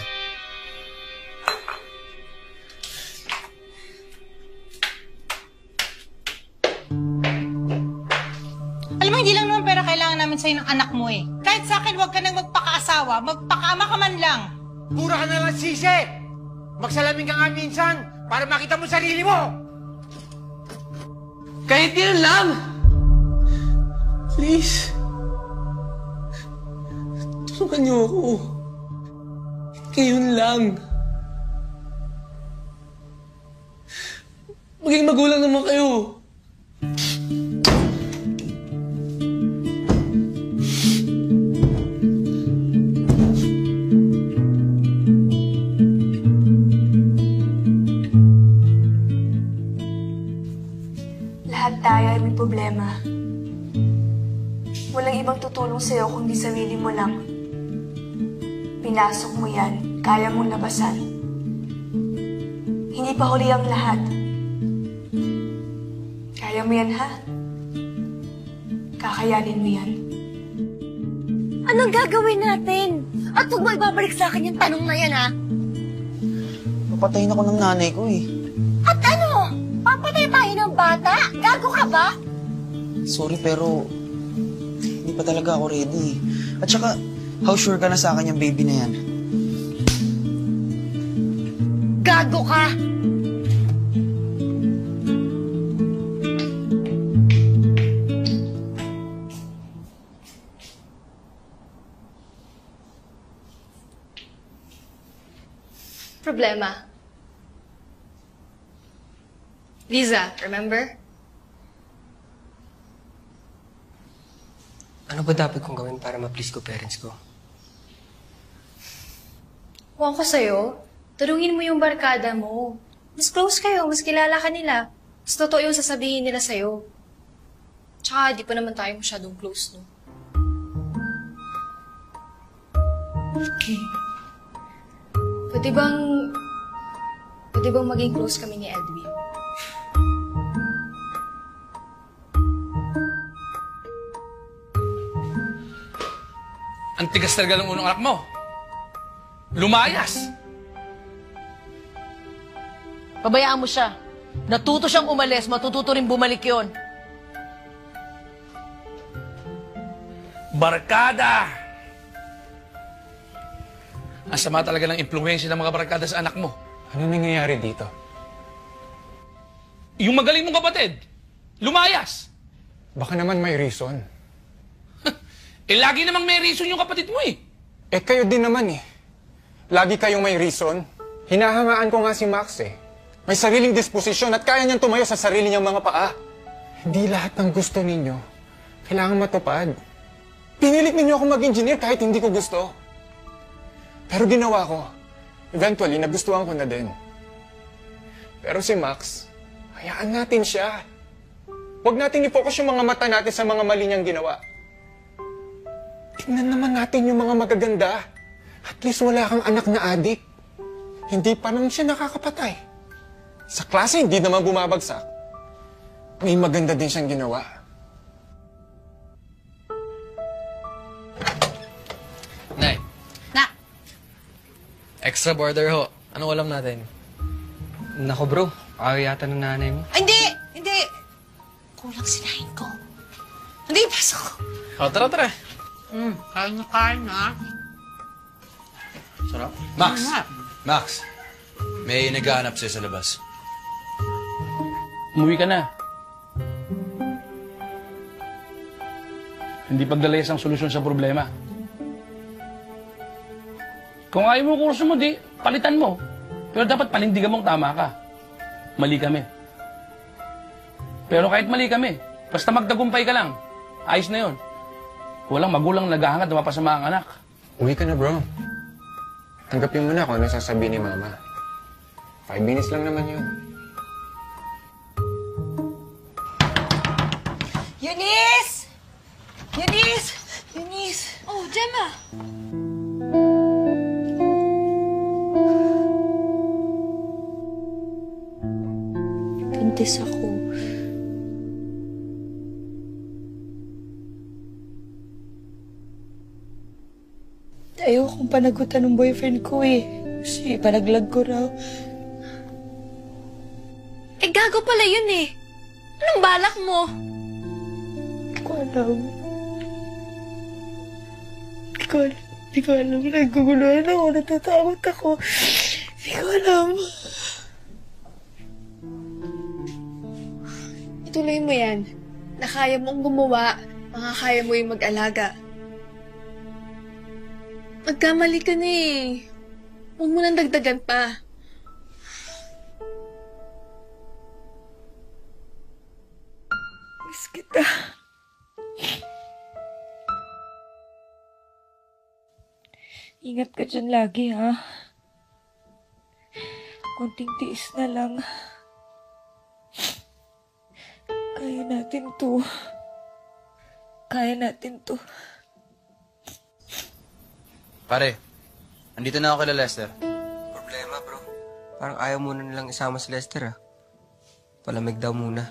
Alam mo, hindi lang naman pera kailangan namin sa'yo ng anak mo eh. Kahit sa akin, huwag ka nang magpaka-asawa, magpaka-ama ka man lang.
Pura ka na lang sisi! Magsalamin ka nga minsan para makita mo sarili mo!
Kahit yun lang!
Please. Tulungan niyo ako. Ngayon lang. Maging magulang naman kayo.
Lahat tayo ay may problema. Walang ibang tutulong sa'yo kundi sarili mo lang. Pinasok mo yan, kaya mong labasan. Hindi pa huli ang lahat. Kaya mo yan, ha? Kakayanin mo yan.
Anong gagawin natin? At huwag mo ibabalik sa akin yung tanong na yan, ha?
Papatayin ako ng nanay ko eh.
At ano? Papatay tayo ng bata? Gago ka ba?
Sorry pero hindi pa talaga ako ready. At saka, how sure ka na sa akin yung baby na yan?
Gago ka!
Problema. Liza, remember?
Ano ba dapat kong gawin para ma-please ko parents ko?
Huwag ko sa'yo. Tulungin mo yung barkada mo. Mas close kayo, mas kilala ka nila. Mas totoo yung sasabihin nila sa'yo. Tsaka, di pa naman tayo masyadong close, no? Okay. Pwede bang... Pwede bang maging close kami ni Edwin?
Ang tigas talaga ng unang anak mo. Lumayas!
Pabayaan mo siya. Natuto siyang umalis, matututo rin bumalik yon.
Barkada! Ang sama talaga ng impluensya ng mga barkada sa anak mo.
Ano nangyayari dito?
Yung magaling mong kapatid, lumayas.
Baka naman may reason.
Eh, lagi namang may reason yung kapatid mo eh.
Eh, kayo din naman eh. Lagi kayong may reason. Hinahangaan ko nga si Max eh. May sariling disposisyon at kaya niyang tumayo sa sarili niyang mga paa. Hindi lahat ng gusto ninyo kailangan matupad. Pinilit ninyo ako mag-engineer kahit hindi ko gusto. Pero ginawa ko. Eventually, nagustuhan ko na din. Pero si Max, hayaan natin siya. Huwag natin i-focus yung mga mata natin sa mga mali niyang ginawa. Tingnan naman natin yung mga magaganda. At least wala kang anak na adik. Hindi pa naman siya nakakapatay. Sa klase, hindi naman bumabagsak. May maganda din siyang ginawa.
Nay.
Na.
Extra border ho. Anong ulam natin?
Nako bro, ayaw yata ng nanay mo.
Ay, hindi! Hindi! Kulang sinahin ko. Hindi, pasok.
O, tara, tara.
Hmm, kain na kain ha.
Sarap.
Max! Max! May naghahanap sa'yo sa labas.
Umuwi ka na. Hindi pagdalayas ang solusyon sa problema. Kung ayaw mo kurso mo, di, palitan mo. Pero dapat panindigan mong tama ka. Mali kami. Pero kahit mali kami, basta magtagumpay ka lang, ayos na yun. Walang magulang naghahangad na mapasama ang anak.
Uwi ka na, bro. Tanggapin mo na kung ano sasabihin ni Mama. Five minutes lang naman yun.
Eunice! Eunice! Eunice!
Oh, Gemma!
Buntis ako. Ayokong panagutan ng boyfriend ko eh. Kasi panaglag ko raw.
Eh, gago pala yun eh. Anong balak mo?
Hindi ko alam. Hindi ko alam. Hindi ko alam. Naguguluhan ako. Natatakot ako. Hindi ko alam.
Ituloy mo yan. Nakaya mong gumawa, makakaya mo yung mag-alaga. Magkamali ka na eh. Huwag mo nang dagdagan pa.
Miss kita. Ingat ka dyan lagi, ha? Konting tiis na lang. Kaya natin to. Kaya natin to.
Pare, andito na ako kay Lester.
Problema, bro. Parang ayaw muna nilang isama si Lester, ah. Palamig daw muna.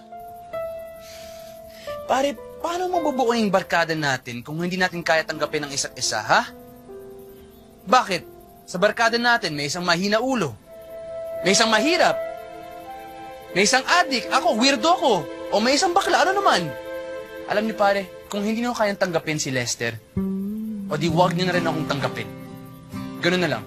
Pare, paano mabubuo yung barkada natin kung hindi natin kaya tanggapin ang isa't isa, ha? Bakit? Sa barkada natin, may isang mahina ulo. May isang mahirap. May isang adik. Ako, weirdo ko. O may isang bakla. Ano naman? Alam niyo, pare, kung hindi nyo kayang tanggapin si Lester, o di wag niyo na rin akong tanggapin. Ganun na lang.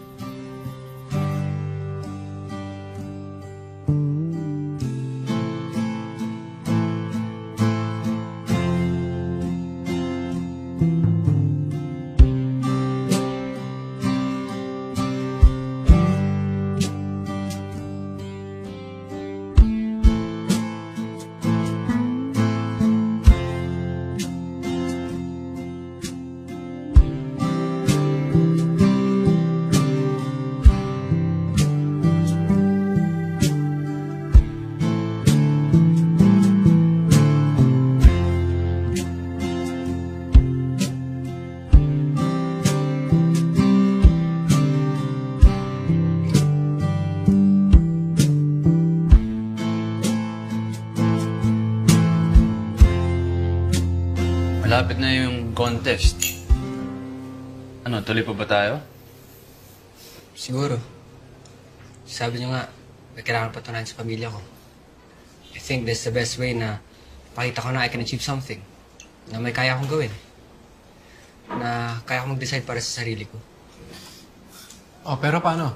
Malapit na yung contest. Ano, tuloy pa ba tayo?
Siguro. Sabi niyo nga, may kailangan patunayan sa pamilya ko. I think that's the best way na pakita ko na I can achieve something. Na may kaya akong gawin. Na kaya akong mag-decide para sa sarili ko.
Oh, pero paano?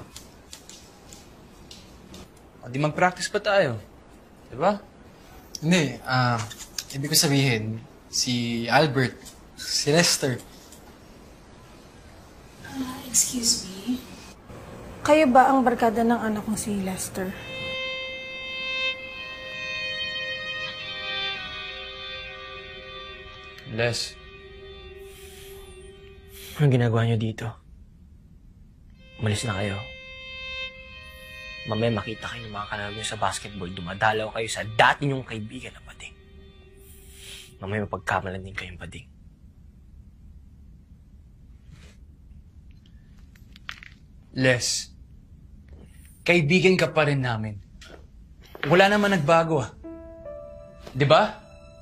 O di mag-practice pa tayo. Diba?
Hindi, ah, ibig ko sabihin, si Albert, si Lester.
Uh, excuse me? Kayo ba ang barkada ng anak kong si Lester?
Les.
Anong ginagawa niyo dito? Umalis na kayo. Mamaya makita kayo ng mga kalaro niyo sa basketball. Dumadalaw kayo sa dati niyong kaibigan na Bading. Mamaya mapagkamalan din kayong Bading.
Les, kaibigan ka pa rin namin. Wala naman nagbago ah. Diba?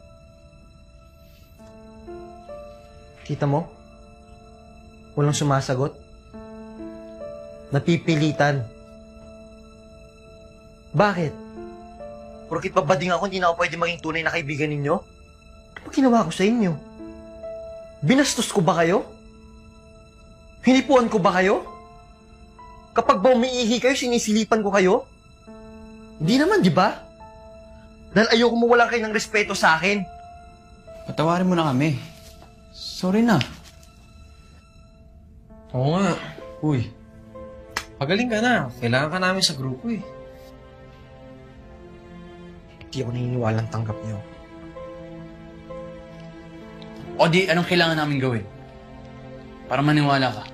Kita mo? Walang sumasagot. Napipilitan. Bakit? Porkit babading ako, hindi na ako pwede maging tunay na kaibigan ninyo? Ano ba ginawa ko sa inyo? Binastos ko ba kayo? Hinipuan ko ba kayo? Kapag ba umiihi kayo, sinisilipan ko kayo? Hindi naman, di ba? Dahil ayoko mawalan kayo ng respeto sa akin.
Patawarin mo na kami. Sorry na.
Oo nga. Uy, pagaling ka na. Kailangan ka namin sa grupo eh.
Hindi ako naniniwalang tanggap niyo.
O di, anong kailangan namin gawin? Para maniwala ka.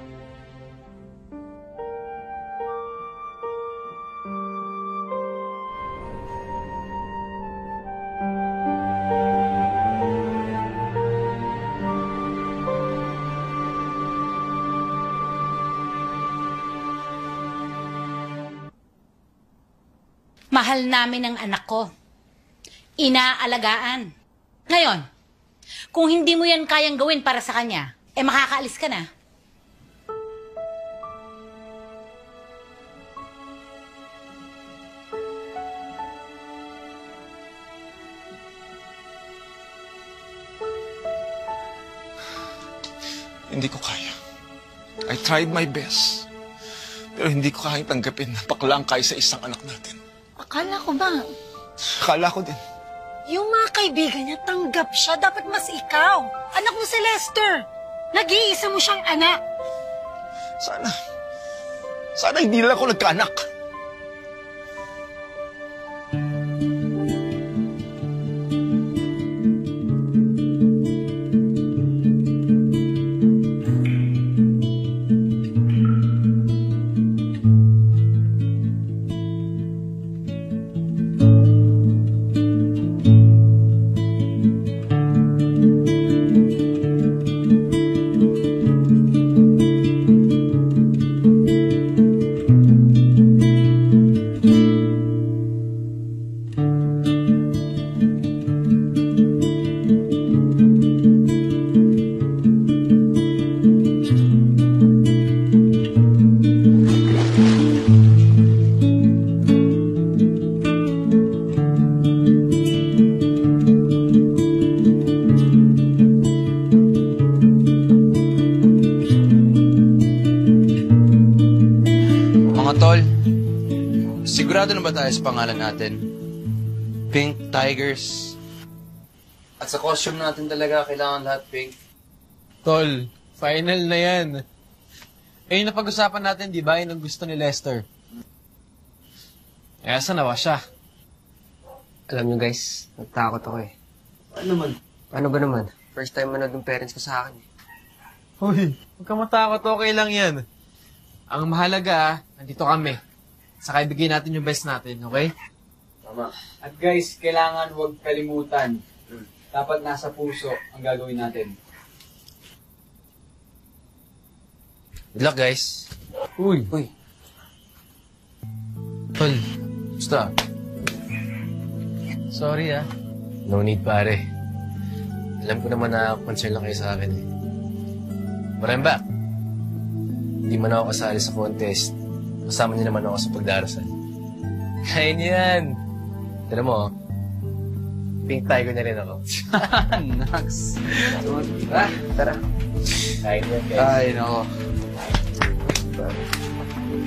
Mahal namin ang anak ko. Inaalagaan. Ngayon, kung hindi mo yan kayang gawin para sa kanya, eh makakaalis ka na.
Hindi ko kaya. I tried my best. Pero hindi ko kayang tanggapin na paklang kayo sa isang anak natin.
Akala ko ba,
Akala ko din.
yung mga kaibigan niya, tanggap siya. Dapat mas ikaw. Anak mo si Lester. Nag-iisa mo siyang anak.
Sana, sana hindi lang ako nagkaanak.
Sigurado na ba tayo sa pangalan natin? Pink Tigers. At sa costume natin talaga, kailangan lahat pink.
Tol, final na yan. Eh, yung napag-usapan natin, di ba, yun ang gusto ni Lester. Eh, asa nawa siya?
Alam nyo guys, nagtakot ako eh.
Ano naman?
Ano ba naman? First time manood ng parents ko sa akin eh.
Hoy, huwag ka matakot, okay lang yan. Ang mahalaga, nandito kami. Saka ibigay natin yung best natin, okay?
Tama. At guys, kailangan huwag kalimutan. Dapat nasa puso ang gagawin natin.
Good luck, guys.
Uy.
Uy.
Tol.
Basta.
Sorry ah.
No need, pare. Alam ko naman na concern lang kayo sa akin eh. But I'm back. Hindi man ako kasali sa contest. Kasama niyo naman ako sa pagdarasal. Kaya niyo yan. Tira mo, pink tiger na rin ako.
Nax.
Ah, tara. Kain yan, guys.
Ay, nako.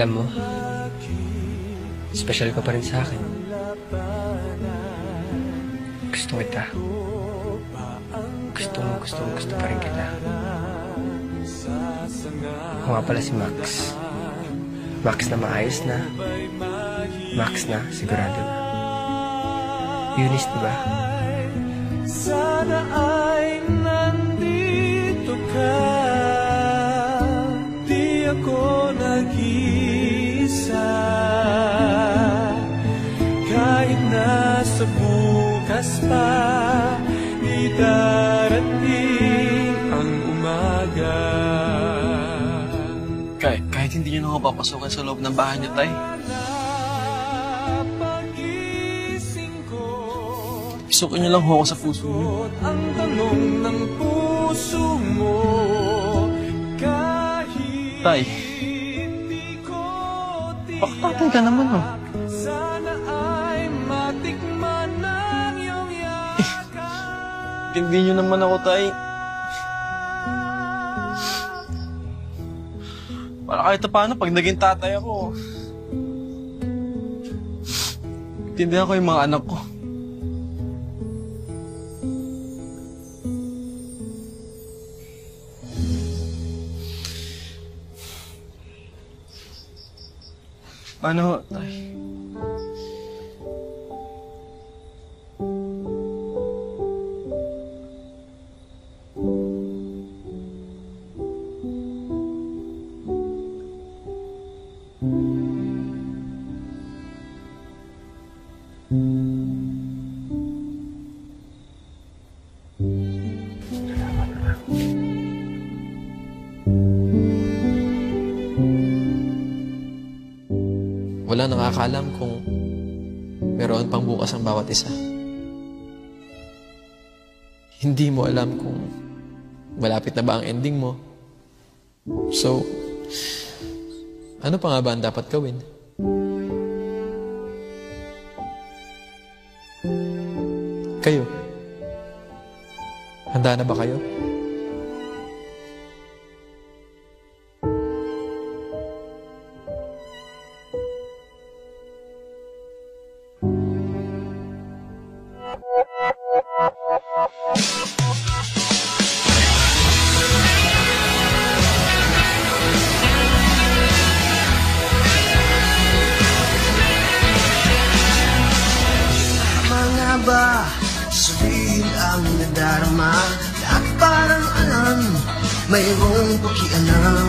Alam mo, special ka pa rin sa akin. Gusto kita. Gusto mo, gusto mo, gusto pa rin kita. Ako nga pala si Max. Max na maayos na. Max na sigurado na. Eunice, diba?
Sana ay nandito ka. Di ako nag-iisa. Kahit nasa bukas pa, di darating ang umaga.
Kahit, kahit hindi niyo na ako papasukan sa loob ng bahay niyo, Tay. Isukin niyo lang ho ako sa puso niyo.
Ang tanong ng puso mo, kahit
Tay, bakit ka naman, oh?
sana ay matikman ng iyong
Hindi niyo naman ako, Tay. Para kahit paano, pag naging tatay ako, intindihan ko yung mga anak ko. Paano, Tay?
Wala nakakaalam kung meron pang bukas ang bawat isa. Hindi mo alam kung malapit na ba ang ending mo. So, ano pa nga ba ang dapat gawin? Kayo, handa na ba kayo?
ba sabihin ang nadarama? Lahat parang alam, mayroong pakialam.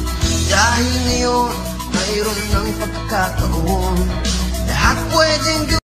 Dahil ngayon, mayroon ng pagkakataon, lahat pwedeng gawin.